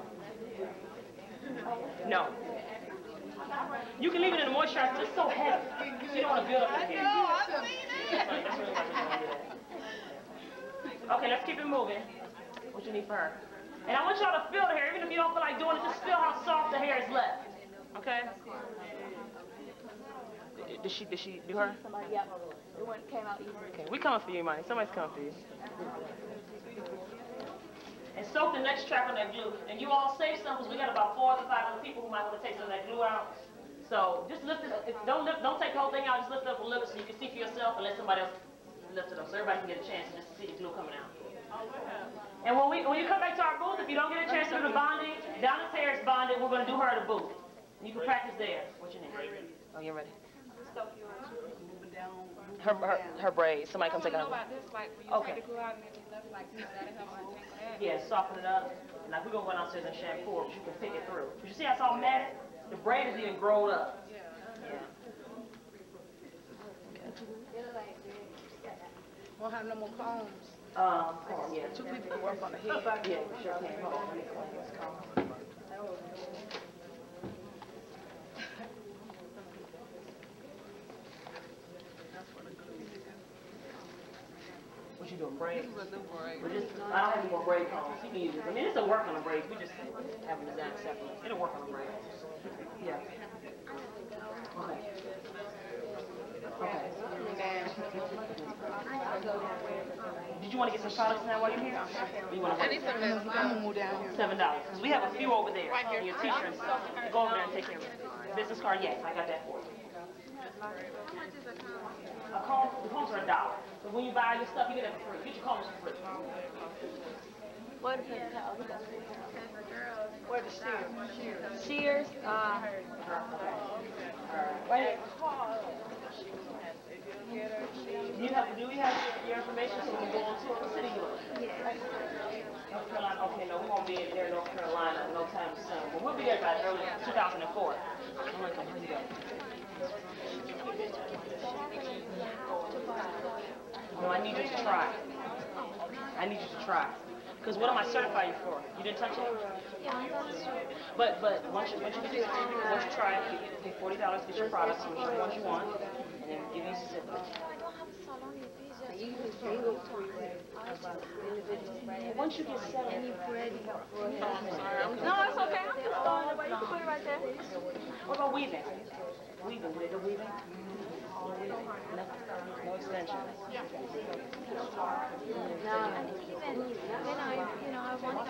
No. You can leave it in the moisturizer. It's so heavy. So you don't want to build up the hair. I've seen it. That's really what you want to do. Okay, let's keep it moving. What you need for her? And I want y'all to feel the hair, even if you don't feel like doing it, just feel how soft the hair is left. Okay? Did she do her? Yep. It came out easy. Okay, we coming for you, Money. Somebody's coming for you. And soak the next track on that glue. And you all save some because we got about 4 to 5 other people who might want to take some of that glue out. So just lift it up. Don't take the whole thing out. Just lift it up a little so you can see for yourself and let somebody else lift it up so everybody can get a chance to just see the glue coming out. And when you come back to our booth, if you don't get a chance to do the bonding, Donna's hair is bonded. We're going to do her at the booth. And you can practice there. What you need? Oh, you're ready. Her braids. Somebody come take it out. Okay. Yeah, soften it up. Now we're gonna go downstairs and shampoo her, but you can pick it through. But you see how it's all matted? The braid is even grown up. Yeah. Won't have no more combs. Yeah. 2 people can work on the head. Yeah, we sure can. Hold on, let me comb. What you doing, braids? I don't have any more braid combs. You can use it. I mean, it's a work on the braids. We just have them designed separately. It'll work on the braids. Yeah. Okay. Okay. Did you want to get some products now while you're here? Or you want to wait? I'm gonna move down here. $7. Because we have a few over there. In your t-shirts. Go over there and take care of it. Business card, yes, I got that for you. A comb, the combs are $1. But when you buy your stuff, you get it for free. Get your combs for free. What is it? Where the shears? Shears. Wait. Do we have your information so we can go on tour? What city you in? North Carolina. Okay, no, we won't be there in North Carolina no time soon. But we'll be there by early 2004. No, I need you to try. I need you to try. Because what am I certifying you for? You didn't touch it? But once you try it, you pay $40 to get your products, which are the ones you want, and then give you a certificate. Once you get settled. No, it's okay. I'm just throwing it away. You can put it right there. What about weaving? Weaving. Did they do weaving? No extension. I want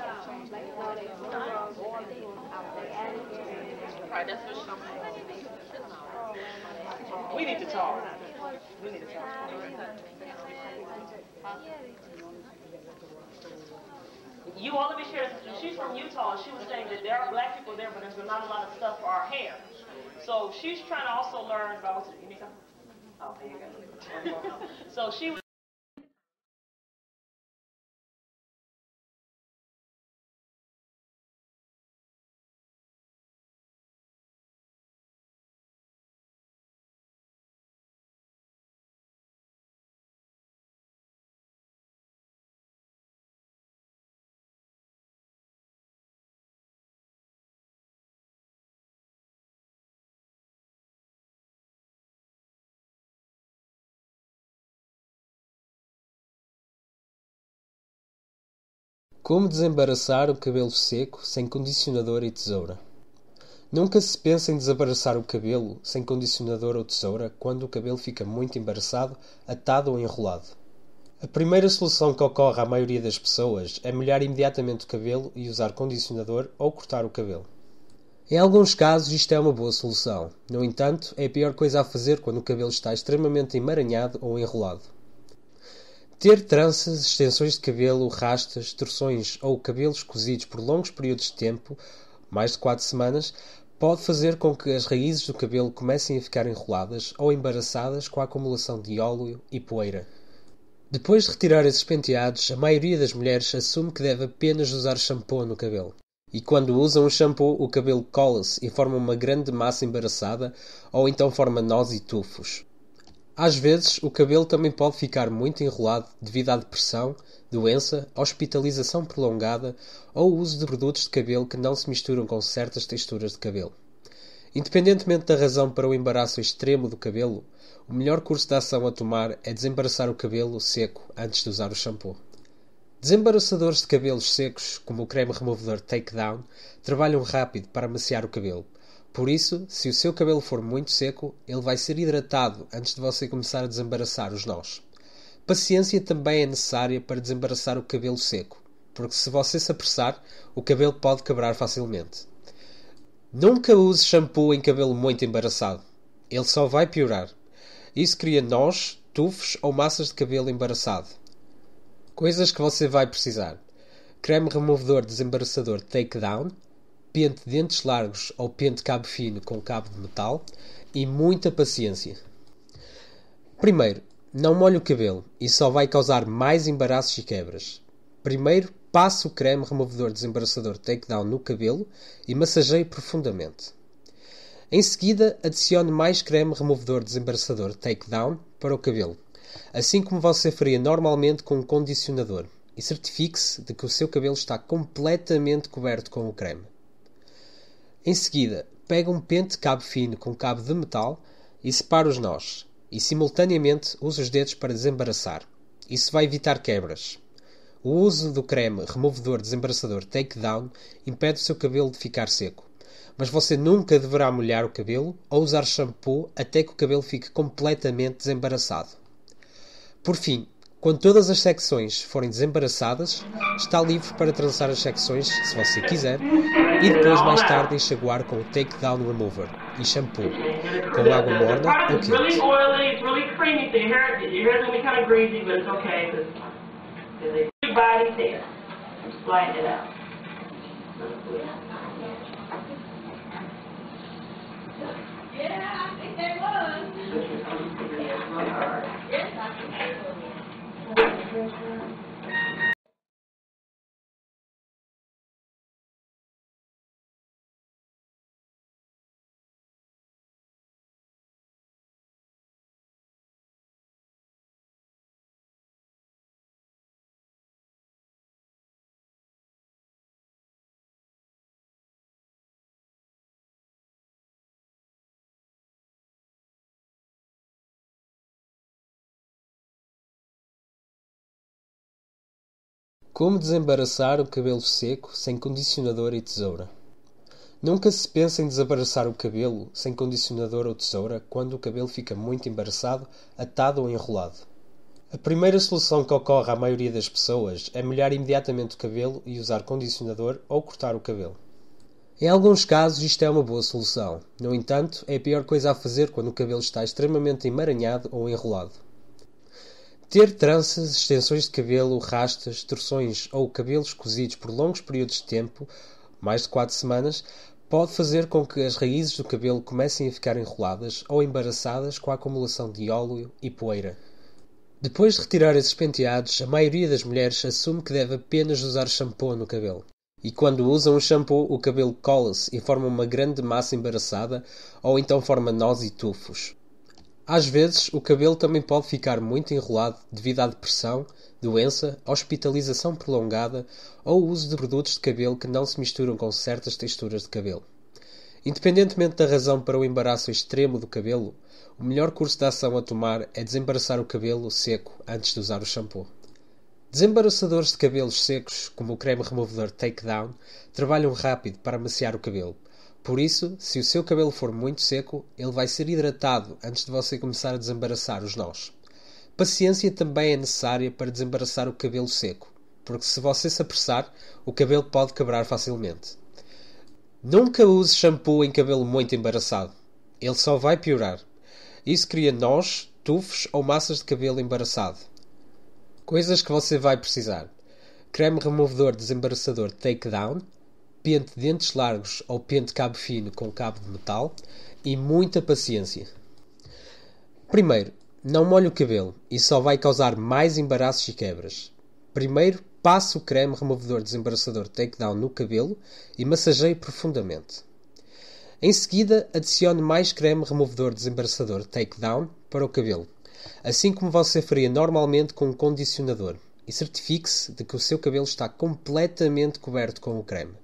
we need to talk. We need to talk. You all let me share this. She's from Utah, and she was saying that there are black people there, but there's not a lot of stuff for our hair. So she's trying to also learn about what's it. You need something? Oh, there you go. So she. Como desembaraçar o cabelo seco sem condicionador e tesoura? Nunca se pensa em desembaraçar o cabelo sem condicionador ou tesoura quando o cabelo fica muito embaraçado, atado ou enrolado. A primeira solução que ocorre à maioria das pessoas é molhar imediatamente o cabelo e usar condicionador ou cortar o cabelo. Em alguns casos isto é uma boa solução. No entanto, é a pior coisa a fazer quando o cabelo está extremamente emaranhado ou enrolado. Ter tranças, extensões de cabelo, rastas, torções ou cabelos cozidos por longos períodos de tempo, mais de 4 semanas, pode fazer com que as raízes do cabelo comecem a ficar enroladas ou embaraçadas com a acumulação de óleo e poeira. Depois de retirar esses penteados, a maioria das mulheres assume que deve apenas usar shampoo no cabelo. E quando usam o shampoo, o cabelo cola-se e forma uma grande massa embaraçada ou então forma nós e tufos. Às vezes, o cabelo também pode ficar muito enrolado devido à depressão, doença, hospitalização prolongada ou uso de produtos de cabelo que não se misturam com certas texturas de cabelo. Independentemente da razão para o embaraço extremo do cabelo, o melhor curso de ação a tomar é desembaraçar o cabelo seco antes de usar o shampoo. Desembaraçadores de cabelos secos, como o creme removedor Takedown, trabalham rápido para amaciar o cabelo. Por isso, se o seu cabelo for muito seco, ele vai ser hidratado antes de você começar a desembaraçar os nós. Paciência também é necessária para desembaraçar o cabelo seco, porque se você se apressar, o cabelo pode quebrar facilmente. Nunca use shampoo em cabelo muito embaraçado. Ele só vai piorar. Isso cria nós, tufos ou massas de cabelo embaraçado. Coisas que você vai precisar: creme removedor desembaraçador Takedown, pente de dentes largos ou pente cabo fino com cabo de metal e muita paciência. Primeiro, não molhe o cabelo, isso só vai causar mais embaraços e quebras. Primeiro, passe o creme removedor desembaraçador Takedown no cabelo e massageie profundamente. Em seguida, adicione mais creme removedor desembaraçador Takedown para o cabelo, assim como você faria normalmente com um condicionador, e certifique-se de que o seu cabelo está completamente coberto com o creme. Em seguida, pega um pente cabo fino com cabo de metal e separa os nós, e simultaneamente use os dedos para desembaraçar. Isso vai evitar quebras. O uso do creme removedor desembaraçador Takedown impede o seu cabelo de ficar seco, mas você nunca deverá molhar o cabelo ou usar shampoo até que o cabelo fique completamente desembaraçado. Por fim, quando todas as secções forem desembaraçadas, está livre para trançar as secções, se você quiser, e depois mais tarde enxaguar com o Takedown Remover e shampoo, com água morna ou quente. Really oily, it's really creamy, so your hair's going to be kind of greasy, but it's okay, because everybody's there. I'm just lighting it out. Yeah, I think they was. Yes, I think they was. Como desembaraçar o cabelo seco sem condicionador e tesoura? Nunca se pensa em desembaraçar o cabelo sem condicionador ou tesoura quando o cabelo fica muito embaraçado, atado ou enrolado. A primeira solução que ocorre à maioria das pessoas é molhar imediatamente o cabelo e usar condicionador ou cortar o cabelo. Em alguns casos isto é uma boa solução. No entanto, é a pior coisa a fazer quando o cabelo está extremamente emaranhado ou enrolado. Ter tranças, extensões de cabelo, rastas, torções ou cabelos cozidos por longos períodos de tempo, mais de 4 semanas, pode fazer com que as raízes do cabelo comecem a ficar enroladas ou embaraçadas com a acumulação de óleo e poeira. Depois de retirar esses penteados, a maioria das mulheres assume que deve apenas usar shampoo no cabelo. E quando usam o shampoo, o cabelo cola-se e forma uma grande massa embaraçada ou então forma nós e tufos. Às vezes, o cabelo também pode ficar muito enrolado devido à depressão, doença, hospitalização prolongada ou uso de produtos de cabelo que não se misturam com certas texturas de cabelo. Independentemente da razão para o embaraço extremo do cabelo, o melhor curso de ação a tomar é desembaraçar o cabelo seco antes de usar o shampoo. Desembaraçadores de cabelos secos, como o creme removedor Takedown, trabalham rápido para amaciar o cabelo. Por isso, se o seu cabelo for muito seco, ele vai ser hidratado antes de você começar a desembaraçar os nós. Paciência também é necessária para desembaraçar o cabelo seco, porque se você se apressar, o cabelo pode quebrar facilmente. Nunca use shampoo em cabelo muito embaraçado. Ele só vai piorar. Isso cria nós, tufos ou massas de cabelo embaraçado. Coisas que você vai precisar: creme removedor desembaraçador Takedown, pente de dentes largos ou pente cabo fino com cabo de metal e muita paciência. Primeiro, não molhe o cabelo, isso só vai causar mais embaraços e quebras. Primeiro, passe o creme removedor desembaraçador Takedown no cabelo e massageie profundamente. Em seguida, adicione mais creme removedor desembaraçador Takedown para o cabelo, assim como você faria normalmente com um condicionador, e certifique-se de que o seu cabelo está completamente coberto com o creme.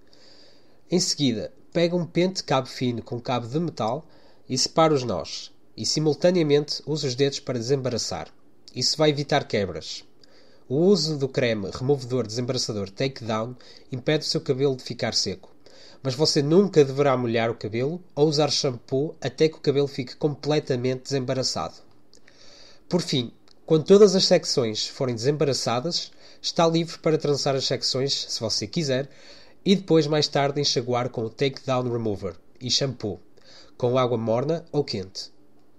Em seguida, pegue um pente cabo fino com cabo de metal e separe os nós, e simultaneamente use os dedos para desembaraçar. Isso vai evitar quebras. O uso do creme removedor desembaraçador Takedown impede o seu cabelo de ficar seco, mas você nunca deverá molhar o cabelo ou usar shampoo até que o cabelo fique completamente desembaraçado. Por fim, quando todas as secções forem desembaraçadas, está livre para trançar as secções, se você quiser, e depois mais tarde enxaguar com o Takedown Remover e shampoo, com água morna ou quente.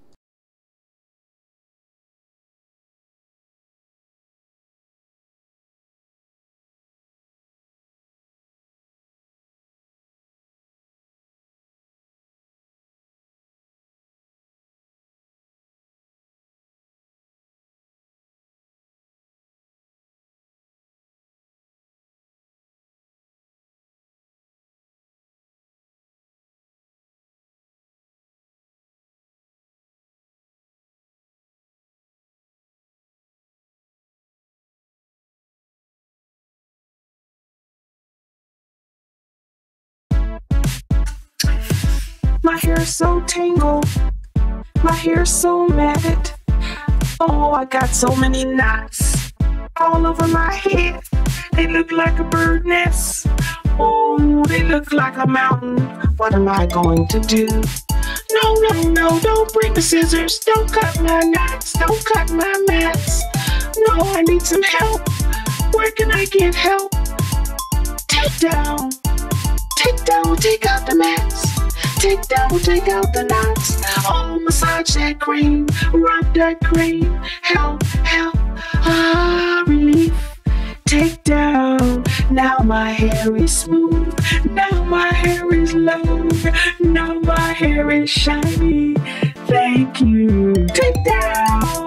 My hair's so tangled. My hair's so matted. Oh, I got so many knots all over my head. They look like a bird nest. Oh, they look like a mountain. What am I going to do? No, no, no, don't bring the scissors. Don't cut my knots. Don't cut my mats. No, I need some help. Where can I get help? Take down, take out the mats. Take down, take out the knots. Oh, massage that cream, rub that cream. Help, help, relief. Take down. Now my hair is smooth. Now my hair is long. Now my hair is shiny. Thank you. Take down.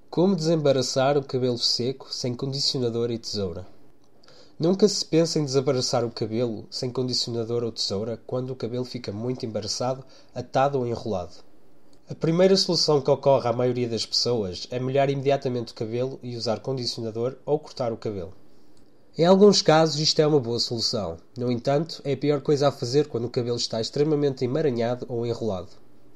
Como desembaraçar o cabelo seco sem condicionador e tesoura? Nunca se pensa em desembaraçar o cabelo sem condicionador ou tesoura quando o cabelo fica muito embaraçado, atado ou enrolado. A primeira solução que ocorre à maioria das pessoas é molhar imediatamente o cabelo e usar condicionador ou cortar o cabelo. Em alguns casos isto é uma boa solução. No entanto, é a pior coisa a fazer quando o cabelo está extremamente emaranhado ou enrolado.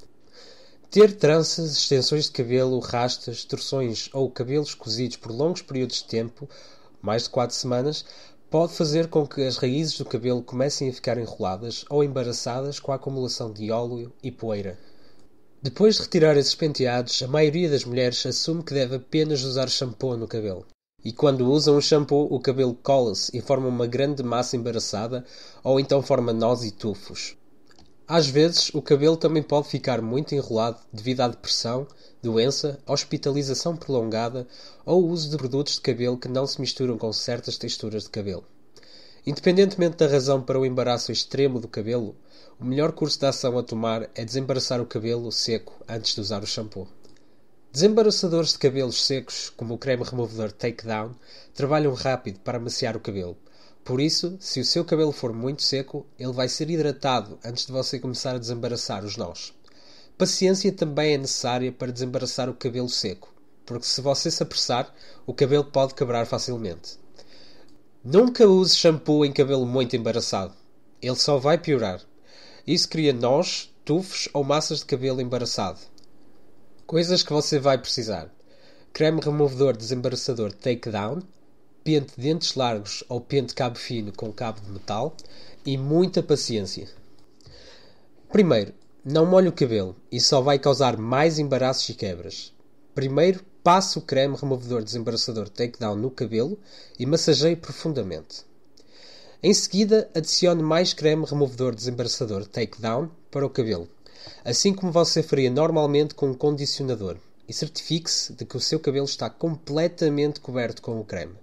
Ter tranças, extensões de cabelo, rastas, torções ou cabelos cozidos por longos períodos de tempo, mais de 4 semanas, pode fazer com que as raízes do cabelo comecem a ficar enroladas ou embaraçadas com a acumulação de óleo e poeira. Depois de retirar esses penteados, a maioria das mulheres assume que deve apenas usar shampoo no cabelo. E quando usam o shampoo, o cabelo cola-se e forma uma grande massa embaraçada ou então forma nós e tufos. Às vezes, o cabelo também pode ficar muito enrolado devido à depressão, doença, hospitalização prolongada ou uso de produtos de cabelo que não se misturam com certas texturas de cabelo. Independentemente da razão para o embaraço extremo do cabelo, o melhor curso de ação a tomar é desembaraçar o cabelo seco antes de usar o shampoo. Desembaraçadores de cabelos secos, como o creme removedor Takedown, trabalham rápido para amaciar o cabelo. Por isso, se o seu cabelo for muito seco, ele vai ser hidratado antes de você começar a desembaraçar os nós. Paciência também é necessária para desembaraçar o cabelo seco, porque se você se apressar, o cabelo pode quebrar facilmente. Nunca use shampoo em cabelo muito embaraçado. Ele só vai piorar. Isso cria nós, tufos ou massas de cabelo embaraçado. Coisas que você vai precisar: creme removedor desembaraçador Takedown, pente de dentes largos ou pente cabo fino com cabo de metal e muita paciência. Primeiro, não molhe o cabelo, isso só vai causar mais embaraços e quebras. Primeiro, passe o creme removedor desembaraçador Takedown no cabelo e massageie profundamente. Em seguida, adicione mais creme removedor desembaraçador Takedown para o cabelo, assim como você faria normalmente com um condicionador, e certifique-se de que o seu cabelo está completamente coberto com o creme.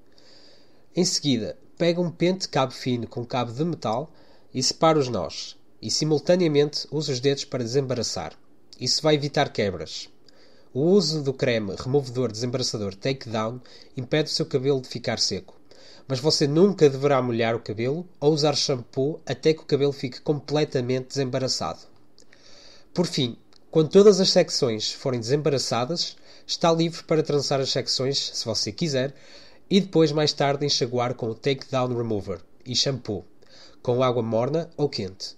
Em seguida, pega um pente de cabo fino com cabo de metal e separa os nós, e simultaneamente use os dedos para desembaraçar. Isso vai evitar quebras. O uso do creme removedor desembaraçador Takedown impede o seu cabelo de ficar seco, mas você nunca deverá molhar o cabelo ou usar shampoo até que o cabelo fique completamente desembaraçado. Por fim, quando todas as secções forem desembaraçadas, está livre para trançar as secções, se você quiser, e depois mais tarde enxaguar com o Takedown Remover e shampoo, com água morna ou quente.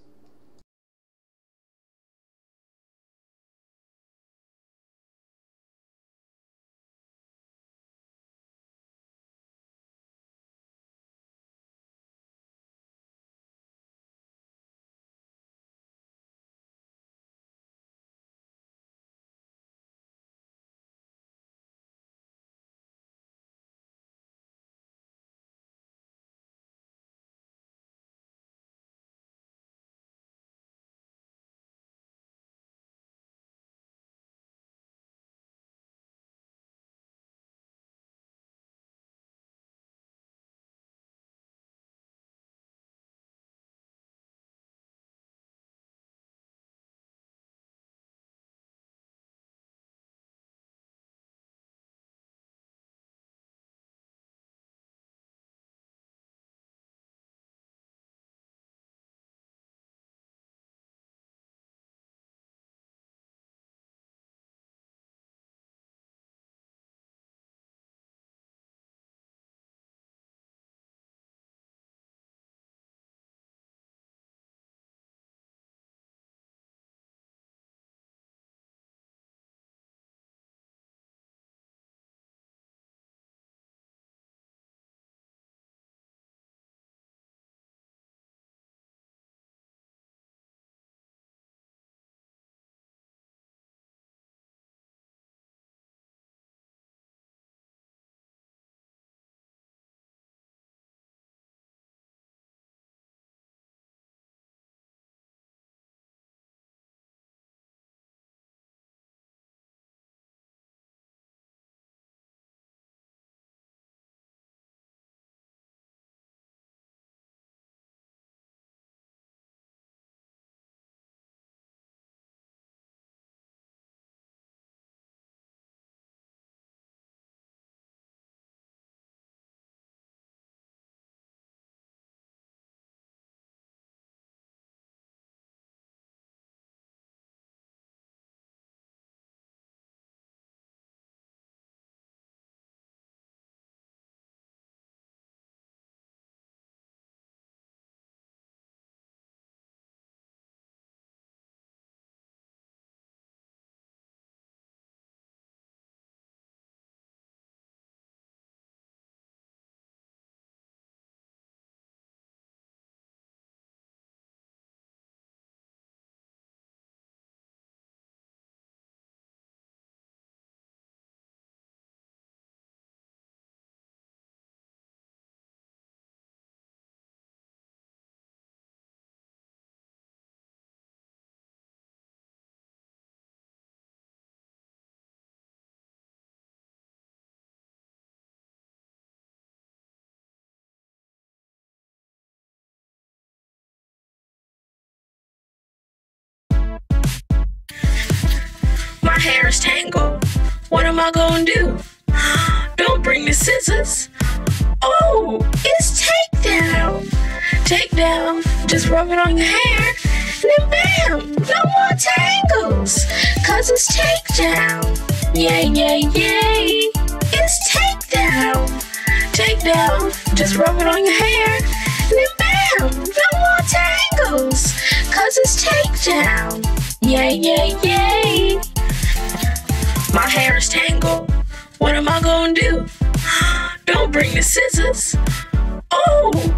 hair is tangled. What am I gonna do? Don't bring the scissors. Oh, it's takedown. Takedown. Just rub it on your hair. Then bam, no more tangles. Cause it's takedown. Yay, yay, yay. It's takedown. Takedown. Just rub it on your hair. Then bam, no more tangles. Cause it's takedown. Yay, yay, yay. My hair is tangled. What am I gonna do? Don't bring the scissors. Oh.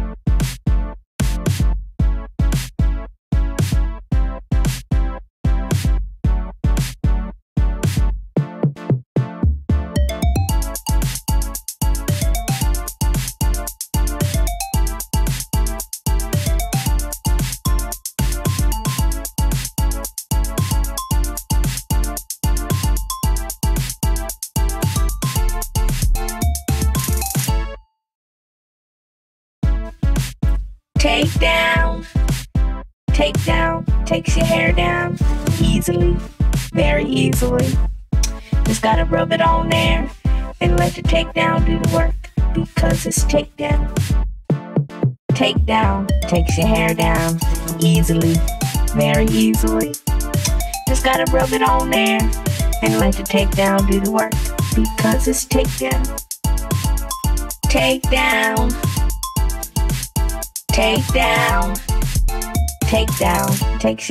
Takedown. Takedown takes your hair down easily, very easily. Just gotta rub it on there and let the takedown do the work because it's takedown. Takedown takes your hair down easily, very easily. Just gotta rub it on there and let the takedown do the work because it's takedown. Takedown. Takedown. Takedown takes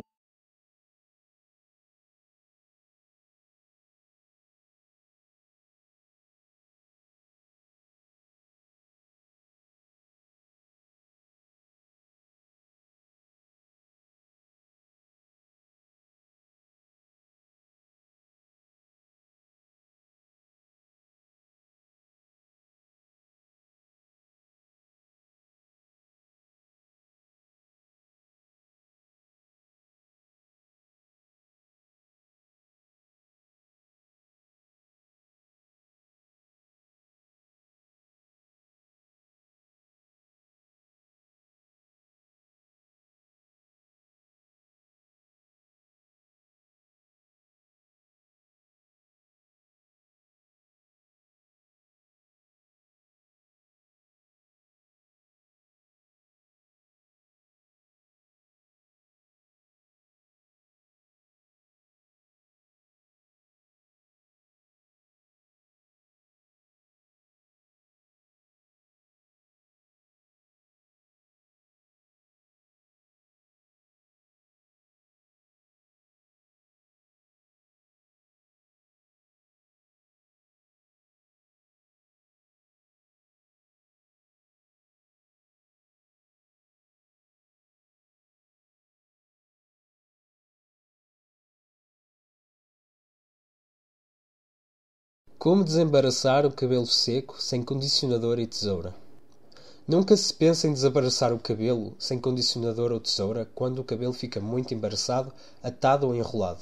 Como desembaraçar o cabelo seco sem condicionador e tesoura? Nunca se pensa em desembaraçar o cabelo sem condicionador ou tesoura quando o cabelo fica muito embaraçado, atado ou enrolado.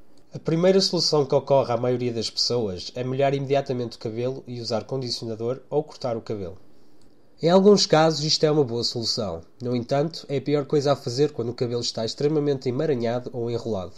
A primeira solução que ocorre à maioria das pessoas é molhar imediatamente o cabelo e usar condicionador ou cortar o cabelo. Em alguns casos isto é uma boa solução. No entanto, é a pior coisa a fazer quando o cabelo está extremamente emaranhado ou enrolado.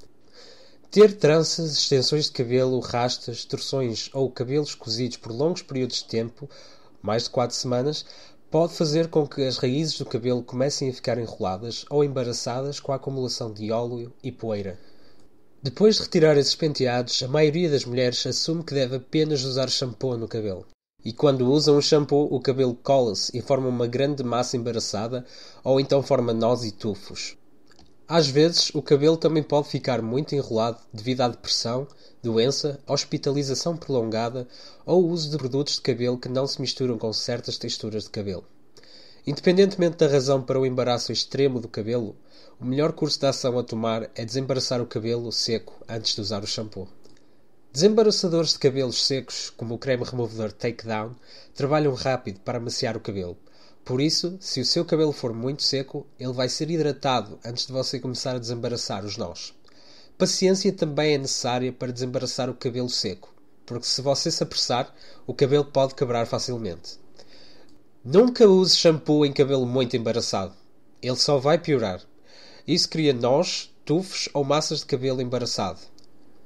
Ter tranças, extensões de cabelo, rastas, torções ou cabelos cozidos por longos períodos de tempo, mais de 4 semanas, pode fazer com que as raízes do cabelo comecem a ficar enroladas ou embaraçadas com a acumulação de óleo e poeira. Depois de retirar esses penteados, a maioria das mulheres assume que deve apenas usar shampoo no cabelo. E quando usam o shampoo, o cabelo cola-se e forma uma grande massa embaraçada ou então forma nós e tufos. Às vezes, o cabelo também pode ficar muito enrolado devido à depressão, doença, hospitalização prolongada ou uso de produtos de cabelo que não se misturam com certas texturas de cabelo. Independentemente da razão para o embaraço extremo do cabelo, o melhor curso de ação a tomar é desembaraçar o cabelo seco antes de usar o shampoo. Desembaraçadores de cabelos secos, como o creme removedor Takedown, trabalham rápido para amaciar o cabelo. Por isso, se o seu cabelo for muito seco, ele vai ser hidratado antes de você começar a desembaraçar os nós. Paciência também é necessária para desembaraçar o cabelo seco, porque se você se apressar, o cabelo pode quebrar facilmente. Nunca use shampoo em cabelo muito embaraçado. Ele só vai piorar. Isso cria nós, tufos ou massas de cabelo embaraçado.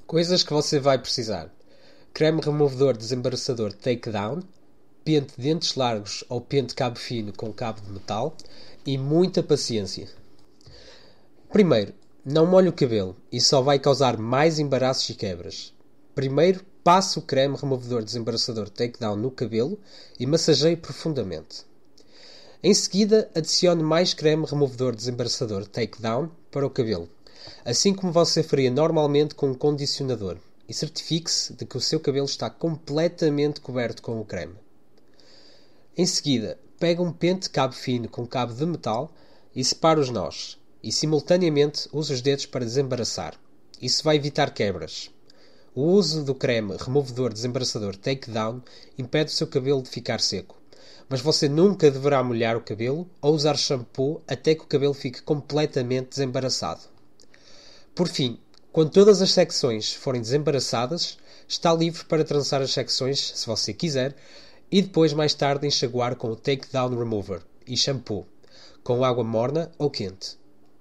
Coisas que você vai precisar: creme removedor desembaraçador Takedown, pente de dentes largos ou pente cabo fino com cabo de metal e muita paciência. Primeiro, não molhe o cabelo, isso só vai causar mais embaraços e quebras. Primeiro, passe o creme removedor desembaraçador Takedown no cabelo e massageie profundamente. Em seguida, adicione mais creme removedor desembaraçador Takedown para o cabelo, assim como você faria normalmente com um condicionador, e certifique-se de que o seu cabelo está completamente coberto com o creme. Em seguida, pegue um pente cabo fino com cabo de metal e separe os nós, e simultaneamente use os dedos para desembaraçar. Isso vai evitar quebras. O uso do creme removedor desembaraçador Takedown impede o seu cabelo de ficar seco, mas você nunca deverá molhar o cabelo ou usar shampoo até que o cabelo fique completamente desembaraçado. Por fim, quando todas as secções forem desembaraçadas, está livre para trançar as secções, se você quiser, e depois mais tarde enxaguar com o Takedown Remover e shampoo, com água morna ou quente.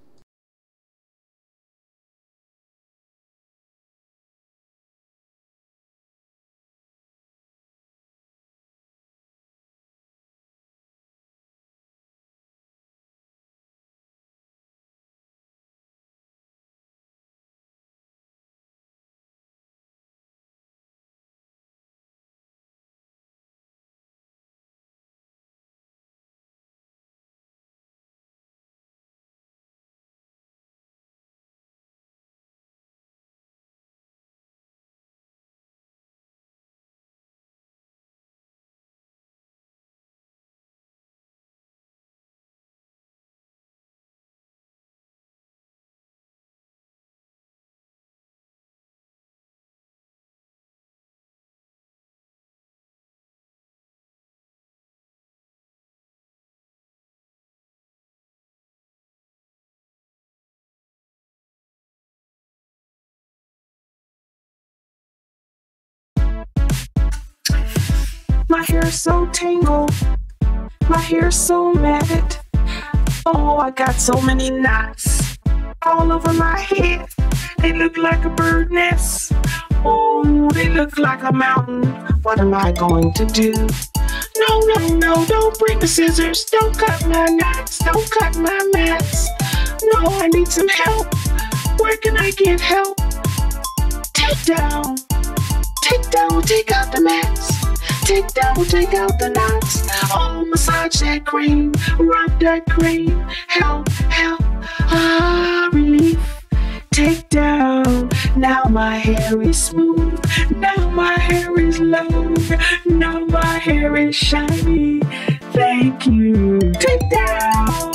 My hair's so tangled. My hair's so matted. Oh, I got so many knots all over my head. They look like a bird nest. Oh, they look like a mountain. What am I going to do? No, no, no, don't bring the scissors. Don't cut my knots. Don't cut my mats. No, I need some help. Where can I get help? Take down, take out the mats. Take down, take out the knots. Oh, massage that cream, rub that cream. Help, help, relief. Take down. Now my hair is smooth. Now my hair is long. Now my hair is shiny. Thank you. Take down.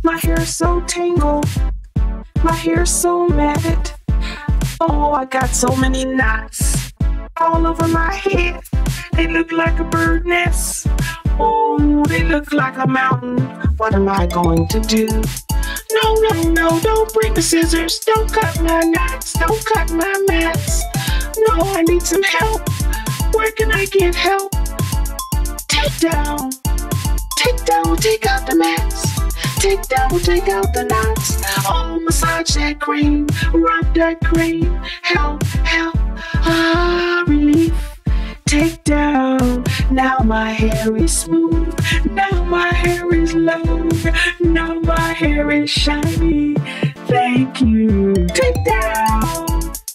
My hair's so tangled. My hair's so matted. Oh, I got so many knots all over my head. They look like a bird nest. Oh, they look like a mountain. What am I going to do? No, no, no, don't bring the scissors. Don't cut my knots. Don't cut my mats. No, I need some help. Where can I get help? Take down, we'll take out the mats. Take down, we'll take out the knots. Oh, massage that cream, rub that cream. Help, help, relief. Take down, now my hair is smooth. Now my hair is long. Now my hair is shiny. Thank you. Take down.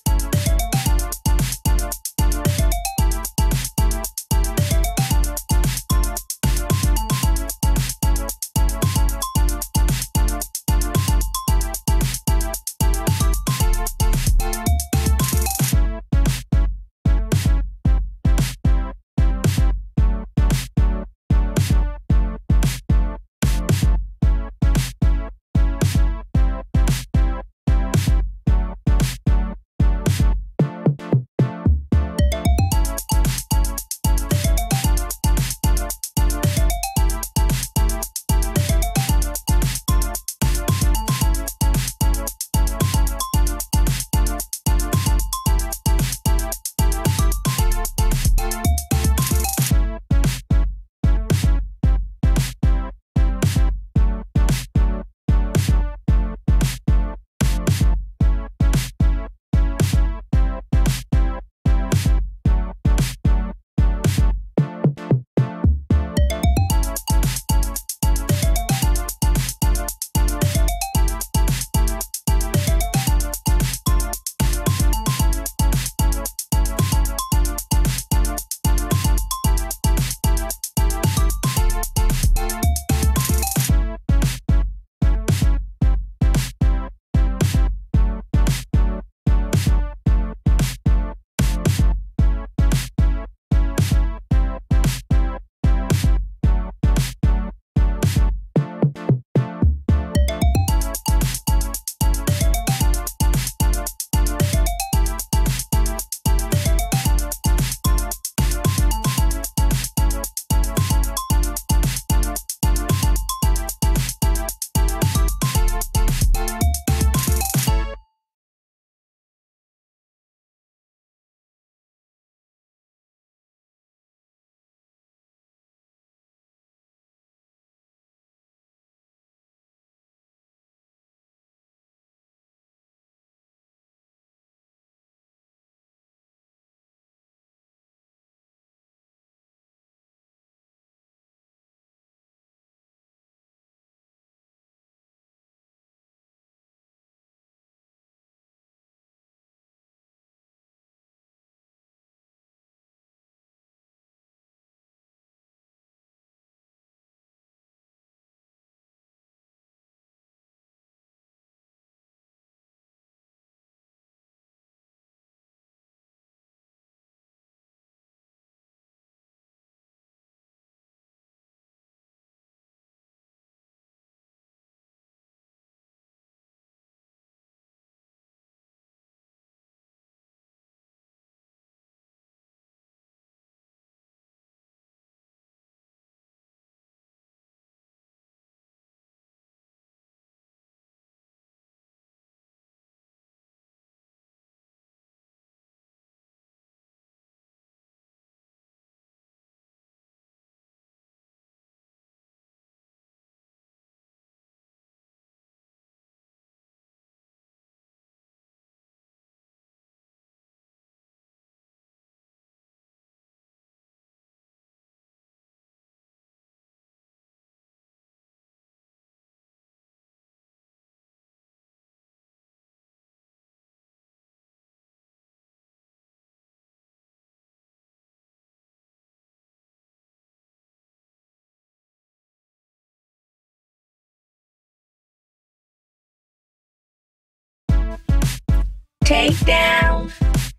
Take down.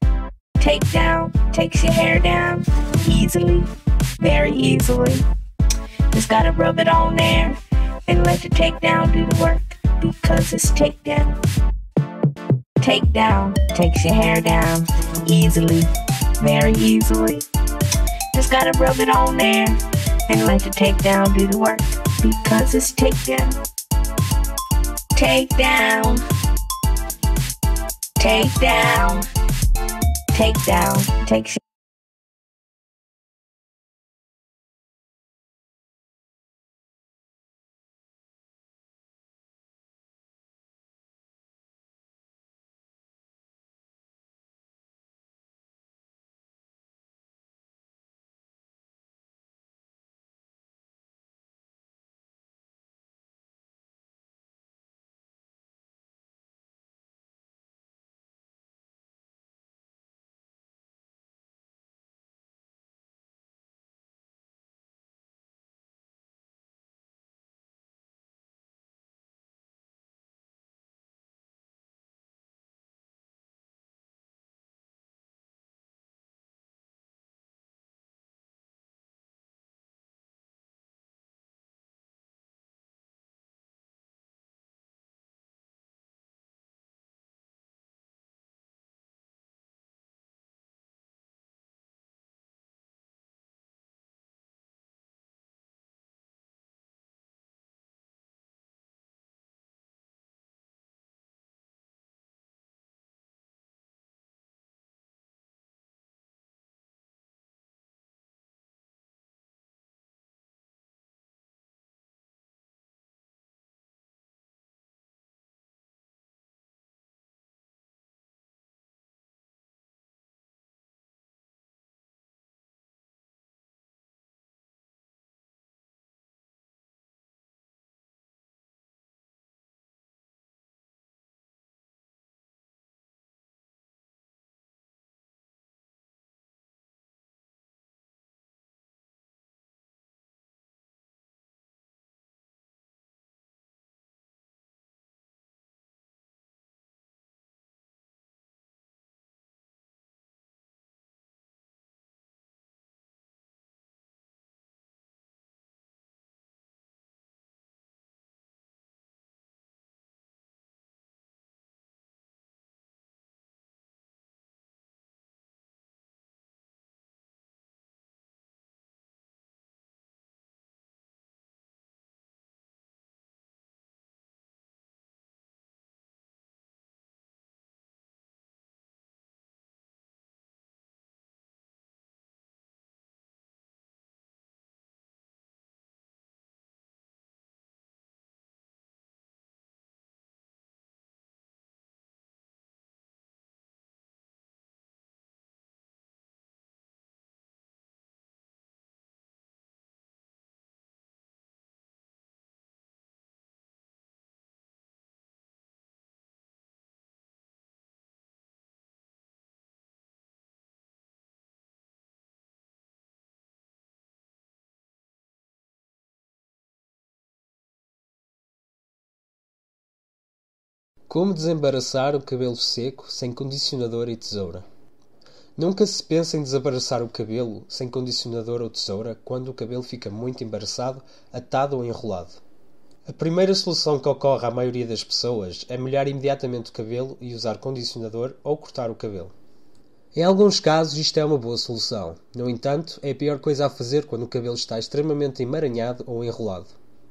Take down takes your hair down easily, very easily. Just gotta rub it on there and let the takedown do the work, because it's takedown. Takedown takes your hair down easily, very easily. Just gotta rub it on there and let the takedown do the work, because it's takedown. Takedown. Takedown. Takedown takes your Como desembaraçar o cabelo seco sem condicionador e tesoura? Nunca se pensa em desembaraçar o cabelo sem condicionador ou tesoura quando o cabelo fica muito embaraçado, atado ou enrolado. A primeira solução que ocorre à maioria das pessoas é molhar imediatamente o cabelo e usar condicionador ou cortar o cabelo. Em alguns casos isto é uma boa solução. No entanto, é a pior coisa a fazer quando o cabelo está extremamente emaranhado ou enrolado.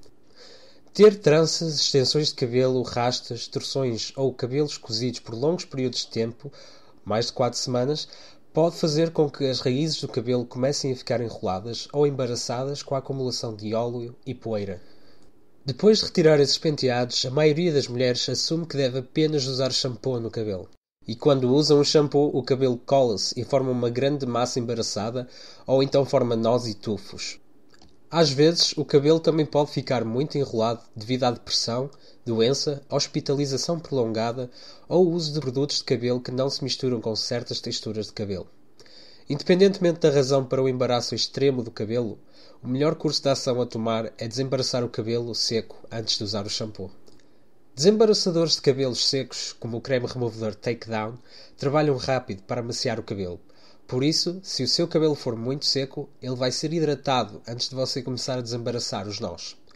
Ter tranças, extensões de cabelo, rastas, torções ou cabelos cozidos por longos períodos de tempo, mais de 4 semanas, pode fazer com que as raízes do cabelo comecem a ficar enroladas ou embaraçadas com a acumulação de óleo e poeira. Depois de retirar esses penteados, a maioria das mulheres assume que deve apenas usar shampoo no cabelo. E quando usam o shampoo, o cabelo cola-se e forma uma grande massa embaraçada ou então forma nós e tufos. Às vezes, o cabelo também pode ficar muito enrolado devido à depressão, doença, hospitalização prolongada ou uso de produtos de cabelo que não se misturam com certas texturas de cabelo. Independentemente da razão para o embaraço extremo do cabelo, o melhor curso de ação a tomar é desembaraçar o cabelo seco antes de usar o shampoo. Desembaraçadores de cabelos secos, como o creme removedor Takedown, trabalham rápido para amaciar o cabelo. Por isso, se o seu cabelo for muito seco, ele vai ser hidratado antes de você começar a desembaraçar os nós.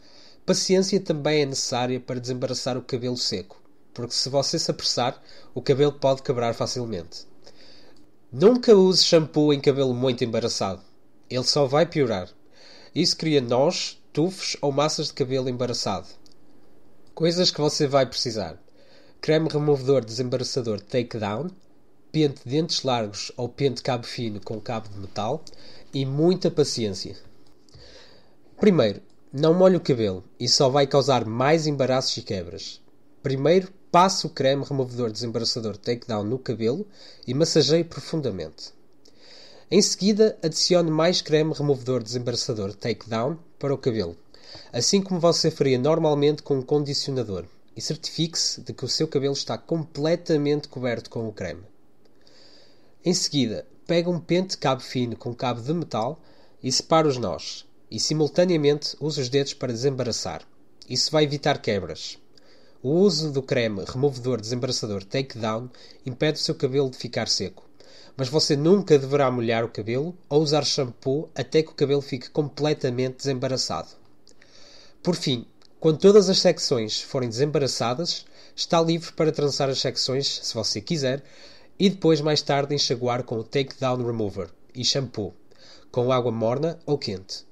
Paciência também é necessária para desembaraçar o cabelo seco, porque se você se apressar, o cabelo pode quebrar facilmente. Nunca use shampoo em cabelo muito embaraçado. Ele só vai piorar. Isso cria nós, tufos ou massas de cabelo embaraçado. Coisas que você vai precisar: creme removedor desembaraçador Takedown, pente de dentes largos ou pente cabo fino com cabo de metal e muita paciência. Primeiro, não molhe o cabelo, isso só vai causar mais embaraços e quebras. Primeiro, passe o creme removedor desembaraçador Takedown no cabelo e massageie profundamente. Em seguida, adicione mais creme removedor desembaraçador Takedown para o cabelo, assim como você faria normalmente com um condicionador, e certifique-se de que o seu cabelo está completamente coberto com o creme. Em seguida, pegue um pente cabo fino com cabo de metal e separe os nós, e simultaneamente use os dedos para desembaraçar. Isso vai evitar quebras. O uso do creme removedor desembaraçador Takedown impede o seu cabelo de ficar seco, mas você nunca deverá molhar o cabelo ou usar shampoo até que o cabelo fique completamente desembaraçado. Por fim, quando todas as secções forem desembaraçadas, está livre para trançar as secções, se você quiser, e depois mais tarde enxaguar com o Takedown Remover e shampoo, com água morna ou quente.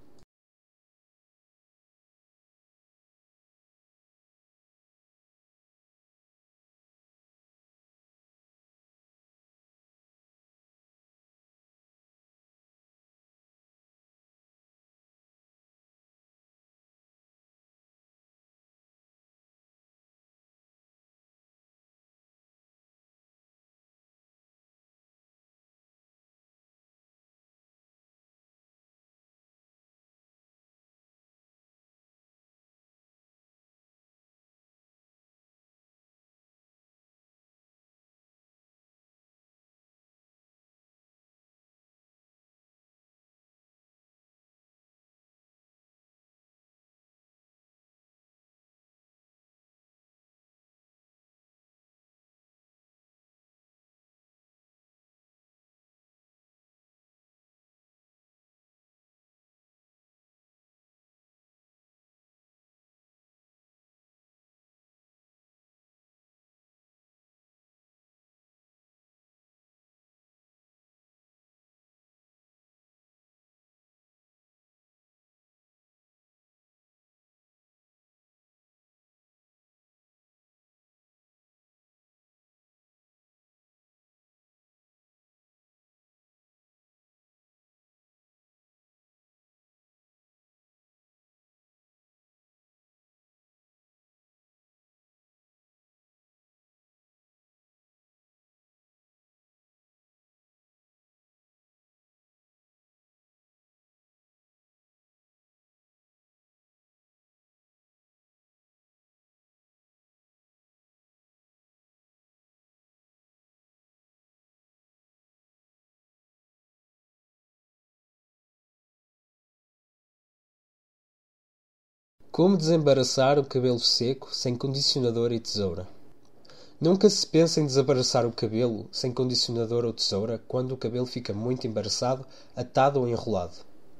Como desembaraçar o cabelo seco sem condicionador e tesoura? Nunca se pensa em desembaraçar o cabelo sem condicionador ou tesoura quando o cabelo fica muito embaraçado, atado ou enrolado.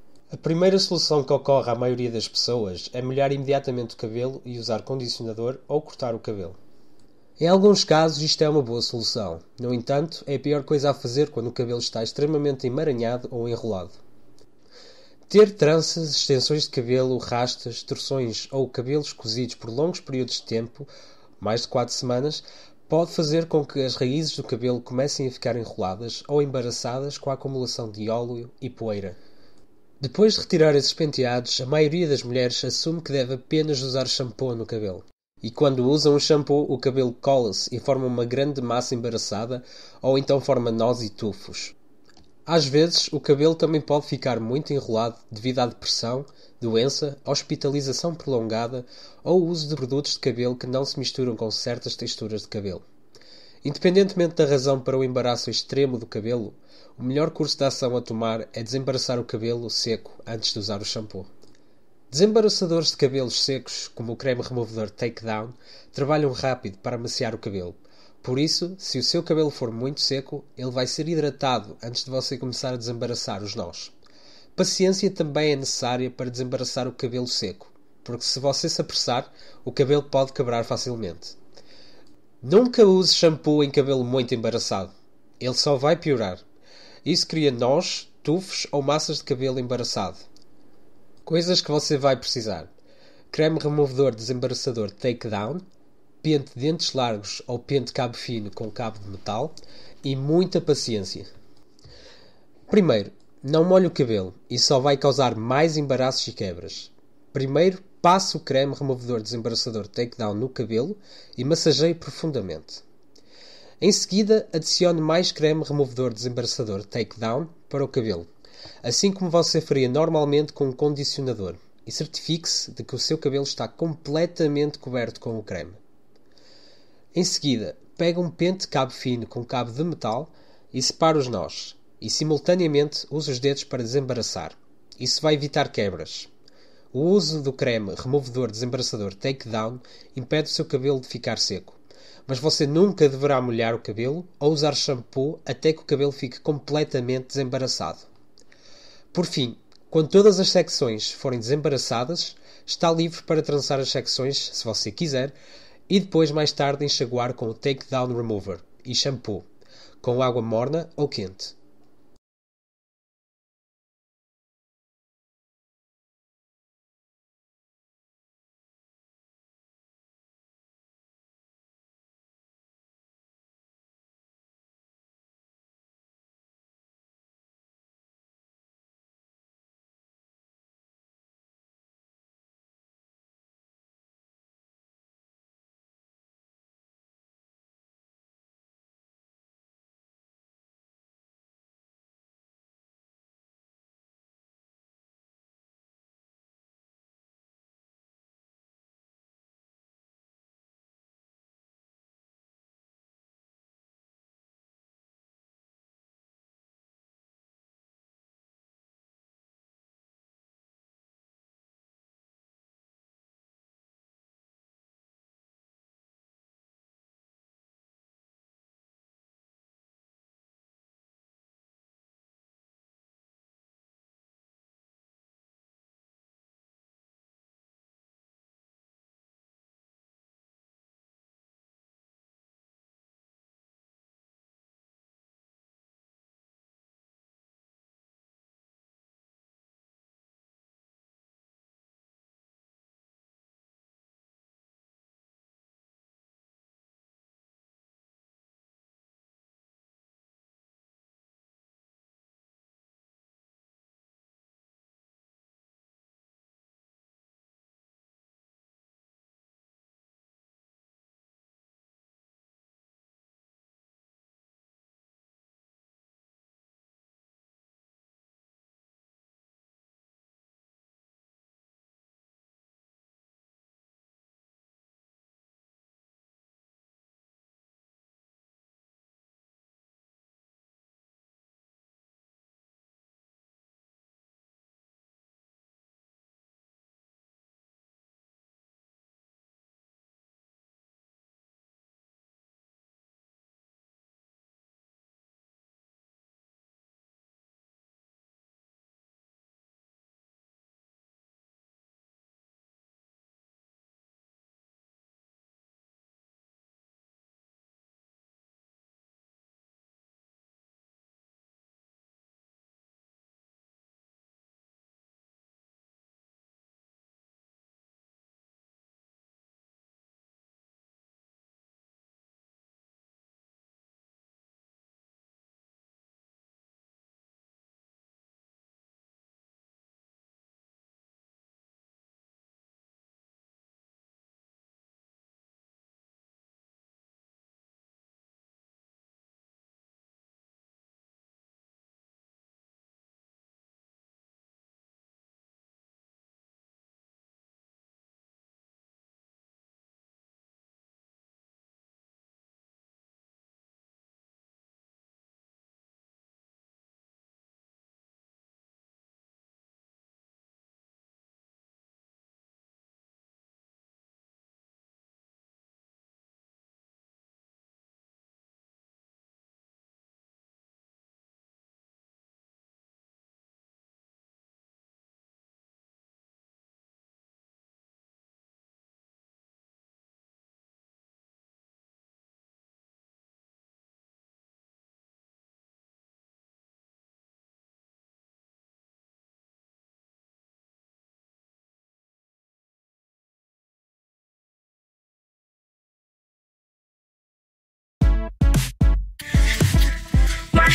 A primeira solução que ocorre à maioria das pessoas é molhar imediatamente o cabelo e usar condicionador ou cortar o cabelo. Em alguns casos isto é uma boa solução. No entanto, é a pior coisa a fazer quando o cabelo está extremamente emaranhado ou enrolado. Ter tranças, extensões de cabelo, rastas, torções ou cabelos cozidos por longos períodos de tempo, mais de 4 semanas, pode fazer com que as raízes do cabelo comecem a ficar enroladas ou embaraçadas com a acumulação de óleo e poeira. Depois de retirar esses penteados, a maioria das mulheres assume que deve apenas usar shampoo no cabelo. E quando usam o shampoo, o cabelo cola-se e forma uma grande massa embaraçada ou então forma nós e tufos. Às vezes, o cabelo também pode ficar muito enrolado devido à depressão, doença, hospitalização prolongada ou uso de produtos de cabelo que não se misturam com certas texturas de cabelo. Independentemente da razão para o embaraço extremo do cabelo, o melhor curso de ação a tomar é desembaraçar o cabelo seco antes de usar o shampoo. Desembaraçadores de cabelos secos, como o creme removedor Takedown, trabalham rápido para amaciar o cabelo. Por isso, se o seu cabelo for muito seco, ele vai ser hidratado antes de você começar a desembaraçar os nós. Paciência também é necessária para desembaraçar o cabelo seco, porque se você se apressar, o cabelo pode quebrar facilmente. Nunca use shampoo em cabelo muito embaraçado. Ele só vai piorar. Isso cria nós, tufos ou massas de cabelo embaraçado. Coisas que você vai precisar: creme removedor desembaraçador Takedown, pente de dentes largos ou pente cabo fino com cabo de metal e muita paciência. Primeiro, não molhe o cabelo, isso só vai causar mais embaraços e quebras. Primeiro, passe o creme removedor desembaraçador Takedown no cabelo e massageie profundamente. Em seguida, adicione mais creme removedor desembaraçador Takedown para o cabelo, assim como você faria normalmente com um condicionador, e certifique-se de que o seu cabelo está completamente coberto com o creme. Em seguida, pegue um pente cabo fino com cabo de metal e separe os nós, e simultaneamente use os dedos para desembaraçar. Isso vai evitar quebras. O uso do creme removedor desembaraçador Takedown impede o seu cabelo de ficar seco, mas você nunca deverá molhar o cabelo ou usar shampoo até que o cabelo fique completamente desembaraçado. Por fim, quando todas as secções forem desembaraçadas, está livre para trançar as secções, se você quiser, e depois mais tarde enxaguar com o Takedown Remover e shampoo, com água morna ou quente.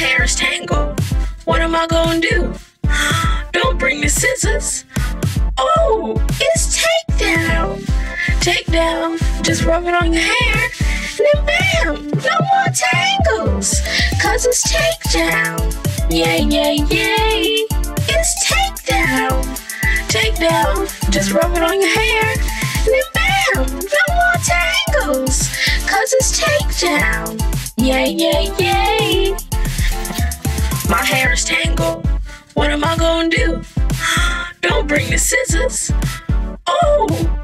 hair is tangled. What am I gonna do? Don't bring the scissors. Oh, it's takedown. Takedown, just rub it on your hair. Then bam, no more tangles. Cause it's takedown. Yay, yay, yay. It's takedown. Takedown, just rub it on your hair. Then bam, no more tangles. Cause it's takedown. Yay, yay, yay. My hair is tangled. What am I gonna do? Don't bring the scissors. Oh.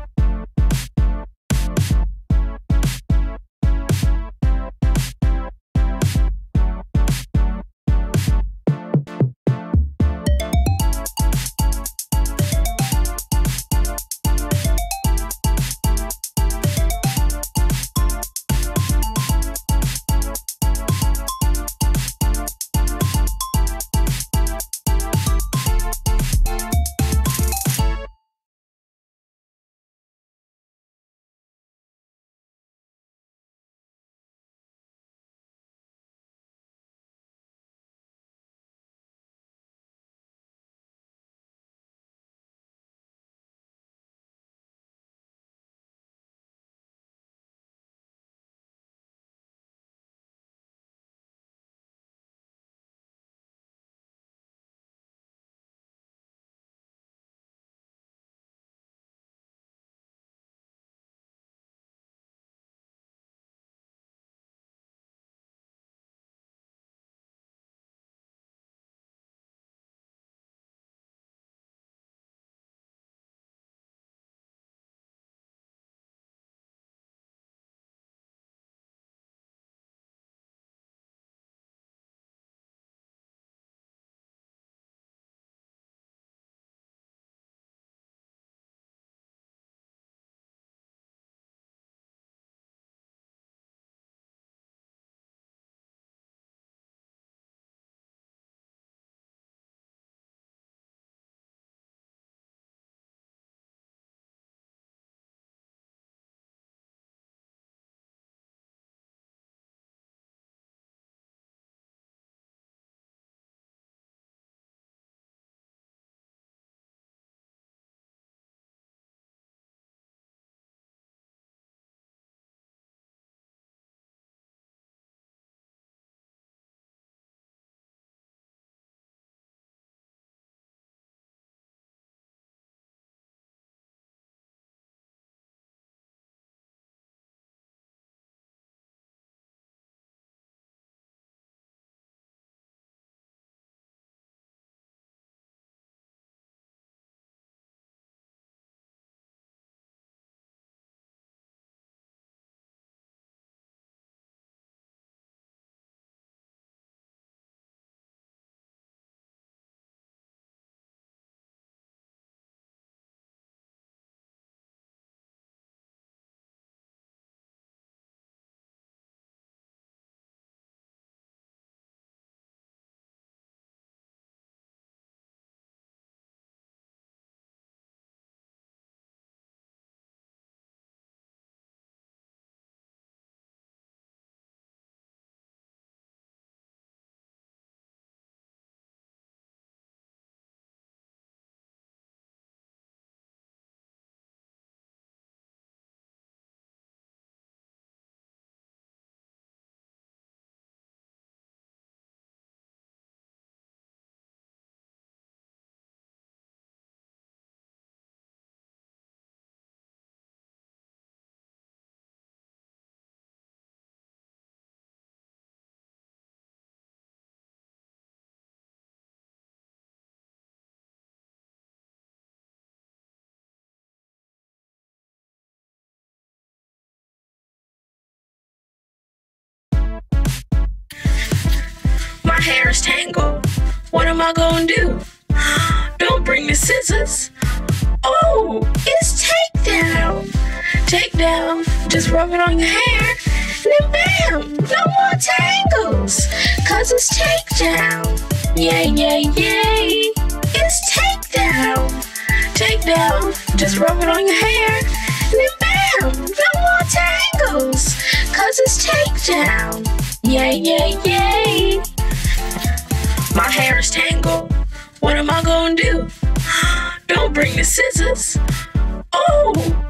My hair is tangled. What am I gonna do? Don't bring the scissors. Oh, it's takedown. Takedown, just rub it on your hair. Then bam, no more tangles. Cause it's takedown. Yay, yay, yay. It's takedown. Takedown, just rub it on your hair. Then bam, no more tangles. Cause it's takedown. Yay, yay, yay. What am I gonna do? Don't bring the scissors. Oh!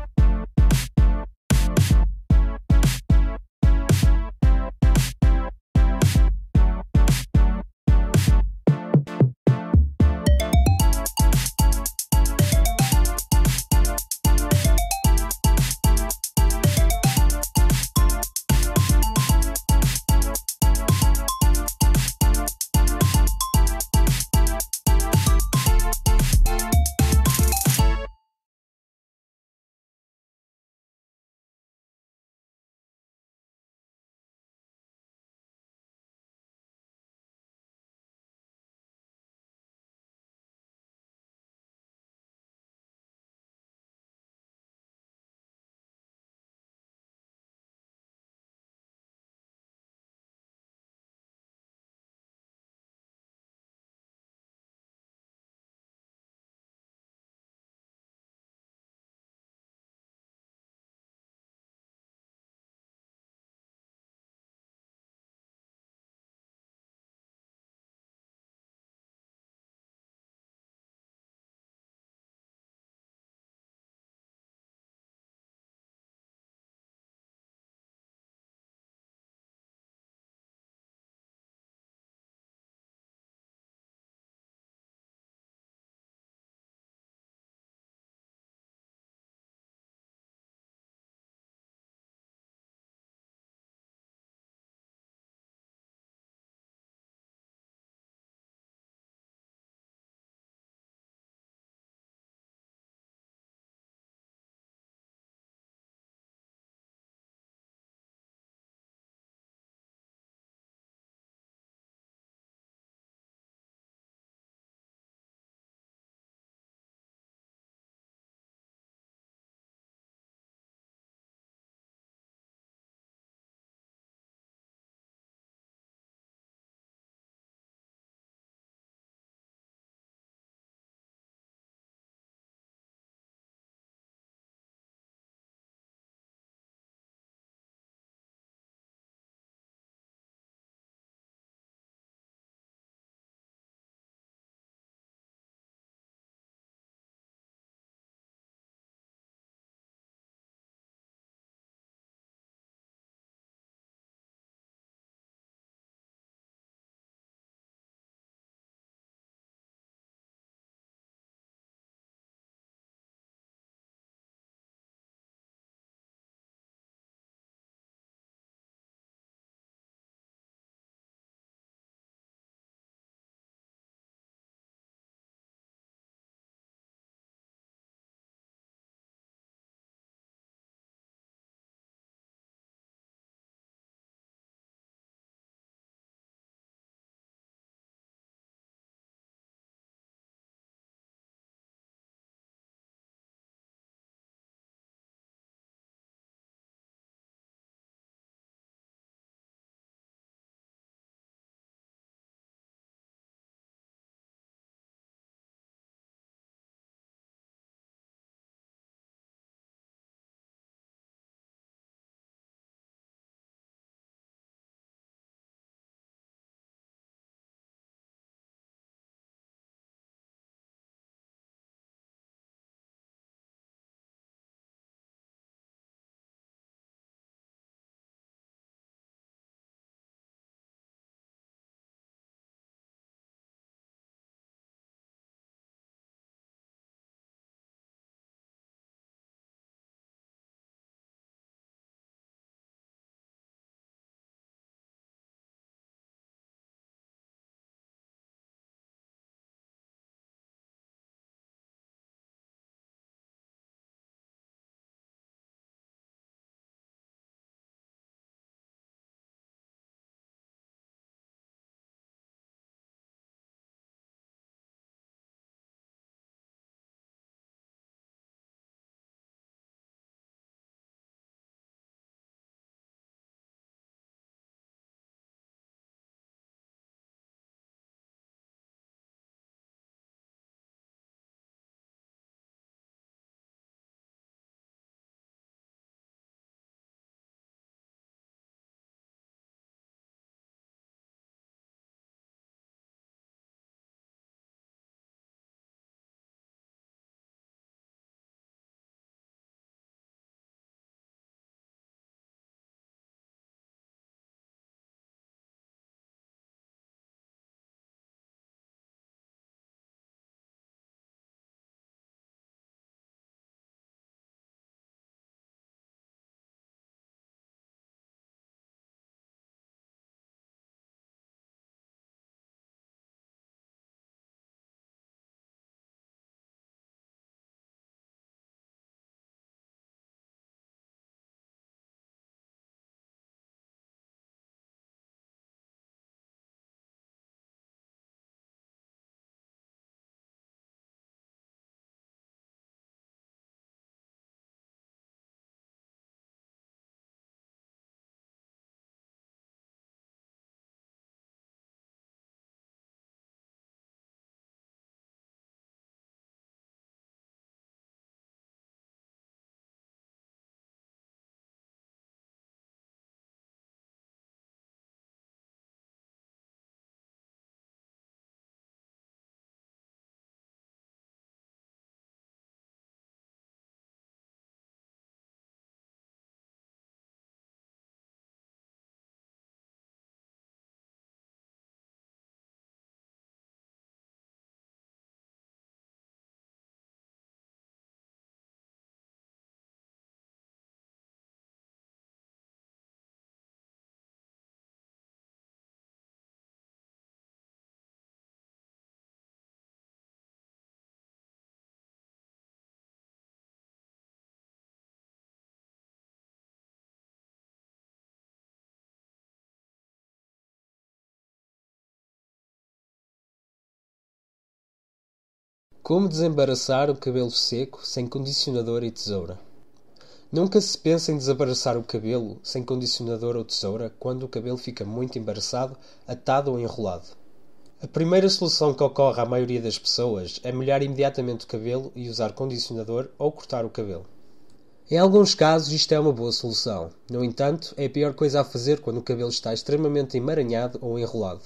Como desembaraçar o cabelo seco sem condicionador e tesoura? Nunca se pensa em desembaraçar o cabelo sem condicionador ou tesoura quando o cabelo fica muito embaraçado, atado ou enrolado. A primeira solução que ocorre à maioria das pessoas é molhar imediatamente o cabelo e usar condicionador ou cortar o cabelo. Em alguns casos isto é uma boa solução. No entanto, é a pior coisa a fazer quando o cabelo está extremamente emaranhado ou enrolado.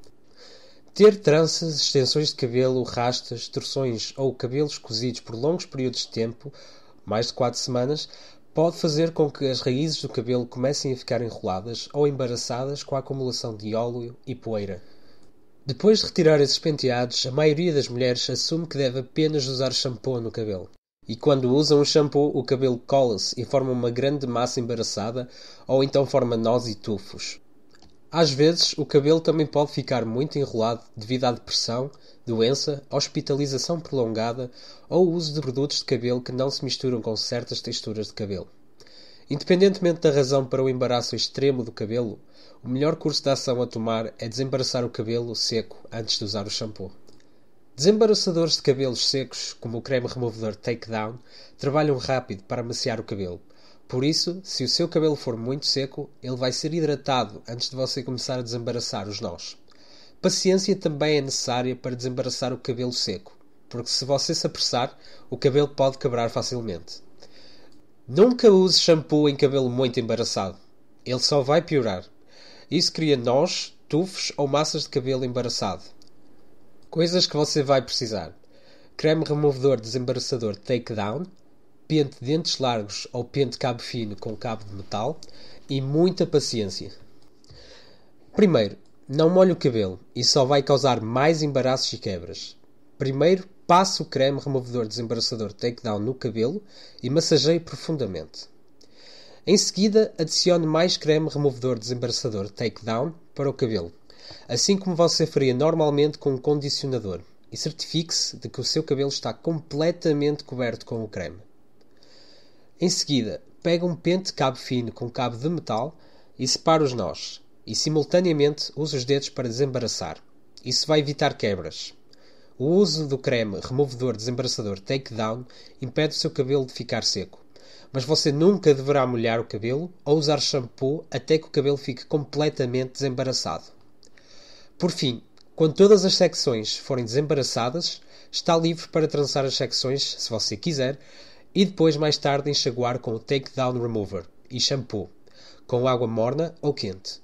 Ter tranças, extensões de cabelo, rastas, torções ou cabelos cozidos por longos períodos de tempo, mais de 4 semanas, pode fazer com que as raízes do cabelo comecem a ficar enroladas ou embaraçadas com a acumulação de óleo e poeira. Depois de retirar esses penteados, a maioria das mulheres assume que deve apenas usar shampoo no cabelo. E quando usam o shampoo, o cabelo cola-se e forma uma grande massa embaraçada ou então forma nós e tufos. Às vezes, o cabelo também pode ficar muito enrolado devido à depressão, doença, hospitalização prolongada ou uso de produtos de cabelo que não se misturam com certas texturas de cabelo. Independentemente da razão para o embaraço extremo do cabelo, o melhor curso de ação a tomar é desembaraçar o cabelo seco antes de usar o shampoo. Desembaraçadores de cabelos secos, como o creme removedor Takedown, trabalham rápido para amaciar o cabelo. Por isso, se o seu cabelo for muito seco, ele vai ser hidratado antes de você começar a desembaraçar os nós. Paciência também é necessária para desembaraçar o cabelo seco, porque se você se apressar, o cabelo pode quebrar facilmente. Nunca use shampoo em cabelo muito embaraçado. Ele só vai piorar. Isso cria nós, tufos ou massas de cabelo embaraçado. Coisas que você vai precisar: creme removedor desembaraçador Takedown, pente de dentes largos ou pente cabo fino com cabo de metal e muita paciência. Primeiro, não molhe o cabelo, isso só vai causar mais embaraços e quebras. Primeiro, passe o creme removedor desembaraçador Takedown no cabelo e massageie profundamente. Em seguida, adicione mais creme removedor desembaraçador Takedown para o cabelo, assim como você faria normalmente com um condicionador, e certifique-se de que o seu cabelo está completamente coberto com o creme. Em seguida, pega um pente de cabo fino com cabo de metal e separa os nós, e simultaneamente use os dedos para desembaraçar. Isso vai evitar quebras. O uso do creme removedor desembaraçador Takedown impede o seu cabelo de ficar seco, mas você nunca deverá molhar o cabelo ou usar shampoo até que o cabelo fique completamente desembaraçado. Por fim, quando todas as secções forem desembaraçadas, está livre para trançar as secções, se você quiser, e depois mais tarde enxaguar com o Takedown Remover e shampoo, com água morna ou quente.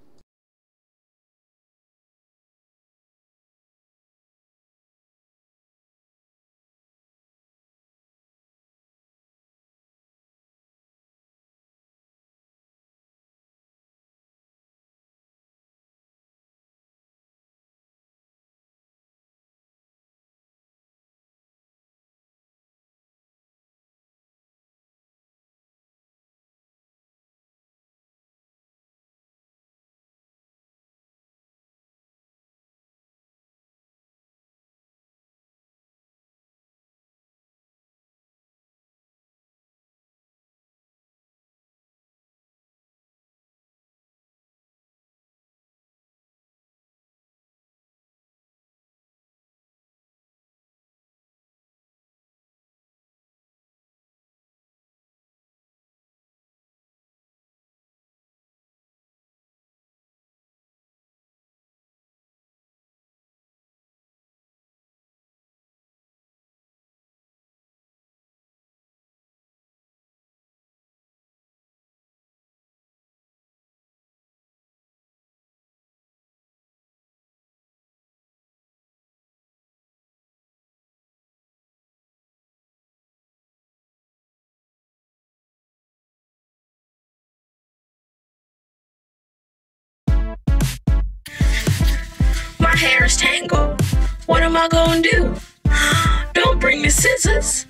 My hair is tangled. What am I gonna do? Don't bring the scissors.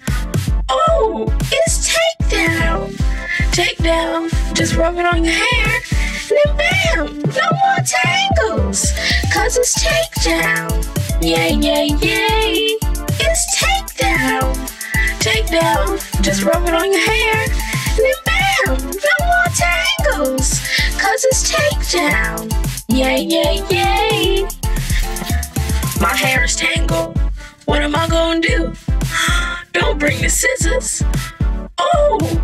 Oh, it's takedown. Takedown. Just rub it on your hair. Then bam, no more tangles. Cause it's takedown. Yay, yay, yay. It's takedown. Takedown. Just rub it on your hair. Then bam, no more tangles. Cause it's takedown. Yay, yay, yay. My hair is tangled. What am I gonna do? Don't bring the scissors. Oh!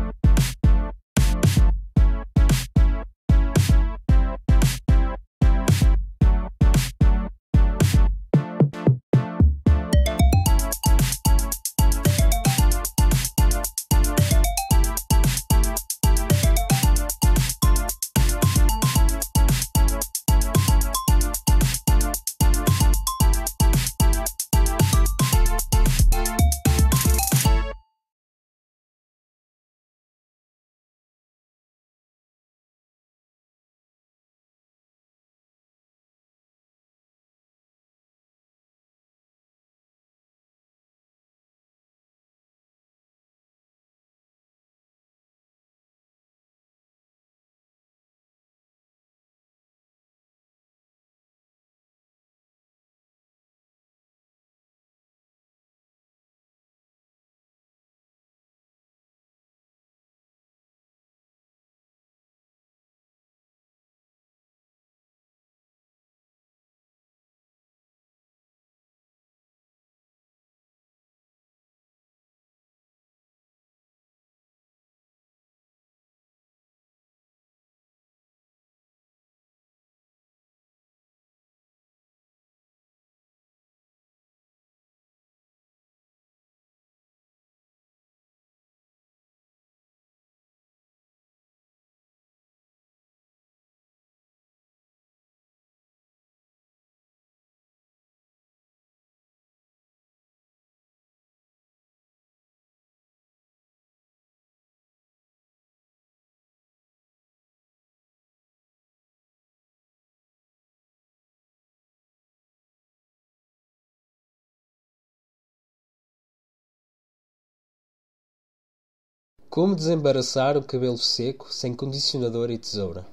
Como desembaraçar o cabelo seco sem condicionador e tesoura?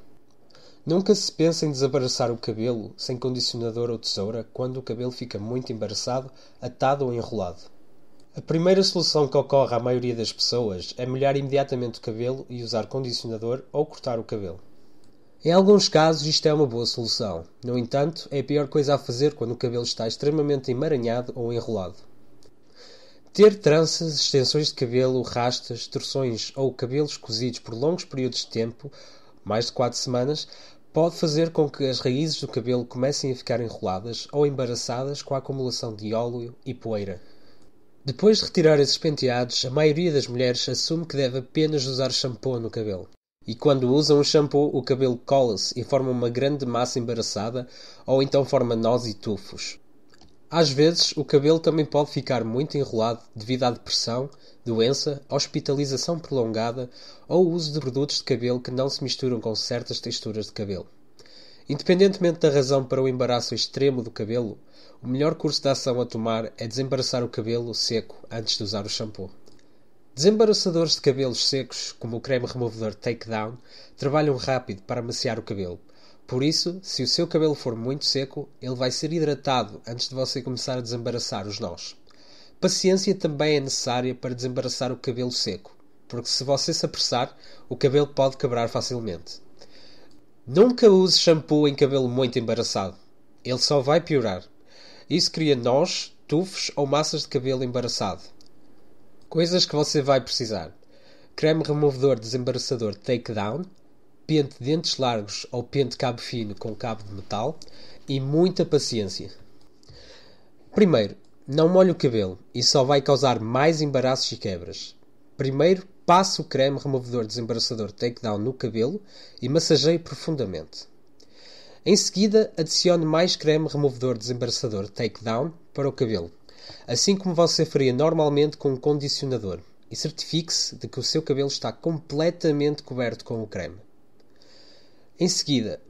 Nunca se pensa em desembaraçar o cabelo sem condicionador ou tesoura quando o cabelo fica muito embaraçado, atado ou enrolado. A primeira solução que ocorre à maioria das pessoas é molhar imediatamente o cabelo e usar condicionador ou cortar o cabelo. Em alguns casos isto é uma boa solução, no entanto é a pior coisa a fazer quando o cabelo está extremamente emaranhado ou enrolado. Ter tranças, extensões de cabelo, rastas, torções ou cabelos cozidos por longos períodos de tempo, mais de 4 semanas, pode fazer com que as raízes do cabelo comecem a ficar enroladas ou embaraçadas com a acumulação de óleo e poeira. Depois de retirar esses penteados, a maioria das mulheres assume que deve apenas usar shampoo no cabelo. E quando usam o shampoo, o cabelo cola-se e forma uma grande massa embaraçada ou então forma nós e tufos. Às vezes, o cabelo também pode ficar muito enrolado devido à depressão, doença, hospitalização prolongada ou uso de produtos de cabelo que não se misturam com certas texturas de cabelo. Independentemente da razão para o embaraço extremo do cabelo, o melhor curso de ação a tomar é desembaraçar o cabelo seco antes de usar o shampoo. Desembaraçadores de cabelos secos, como o creme removedor Takedown, trabalham rápido para amaciar o cabelo. Por isso, se o seu cabelo for muito seco, ele vai ser hidratado antes de você começar a desembaraçar os nós. Paciência também é necessária para desembaraçar o cabelo seco, porque se você se apressar, o cabelo pode quebrar facilmente. Nunca use shampoo em cabelo muito embaraçado. Ele só vai piorar. Isso cria nós, tufos ou massas de cabelo embaraçado. Coisas que você vai precisar: creme removedor desembaraçador Takedown, pente de dentes largos ou pente cabo fino com cabo de metal e muita paciência. Primeiro, não molhe o cabelo, isso só vai causar mais embaraços e quebras. Primeiro, passe o creme removedor desembaraçador Takedown no cabelo e massageie profundamente. Em seguida, adicione mais creme removedor desembaraçador Takedown para o cabelo, assim como você faria normalmente com um condicionador, e certifique-se de que o seu cabelo está completamente coberto com o creme. Em seguida,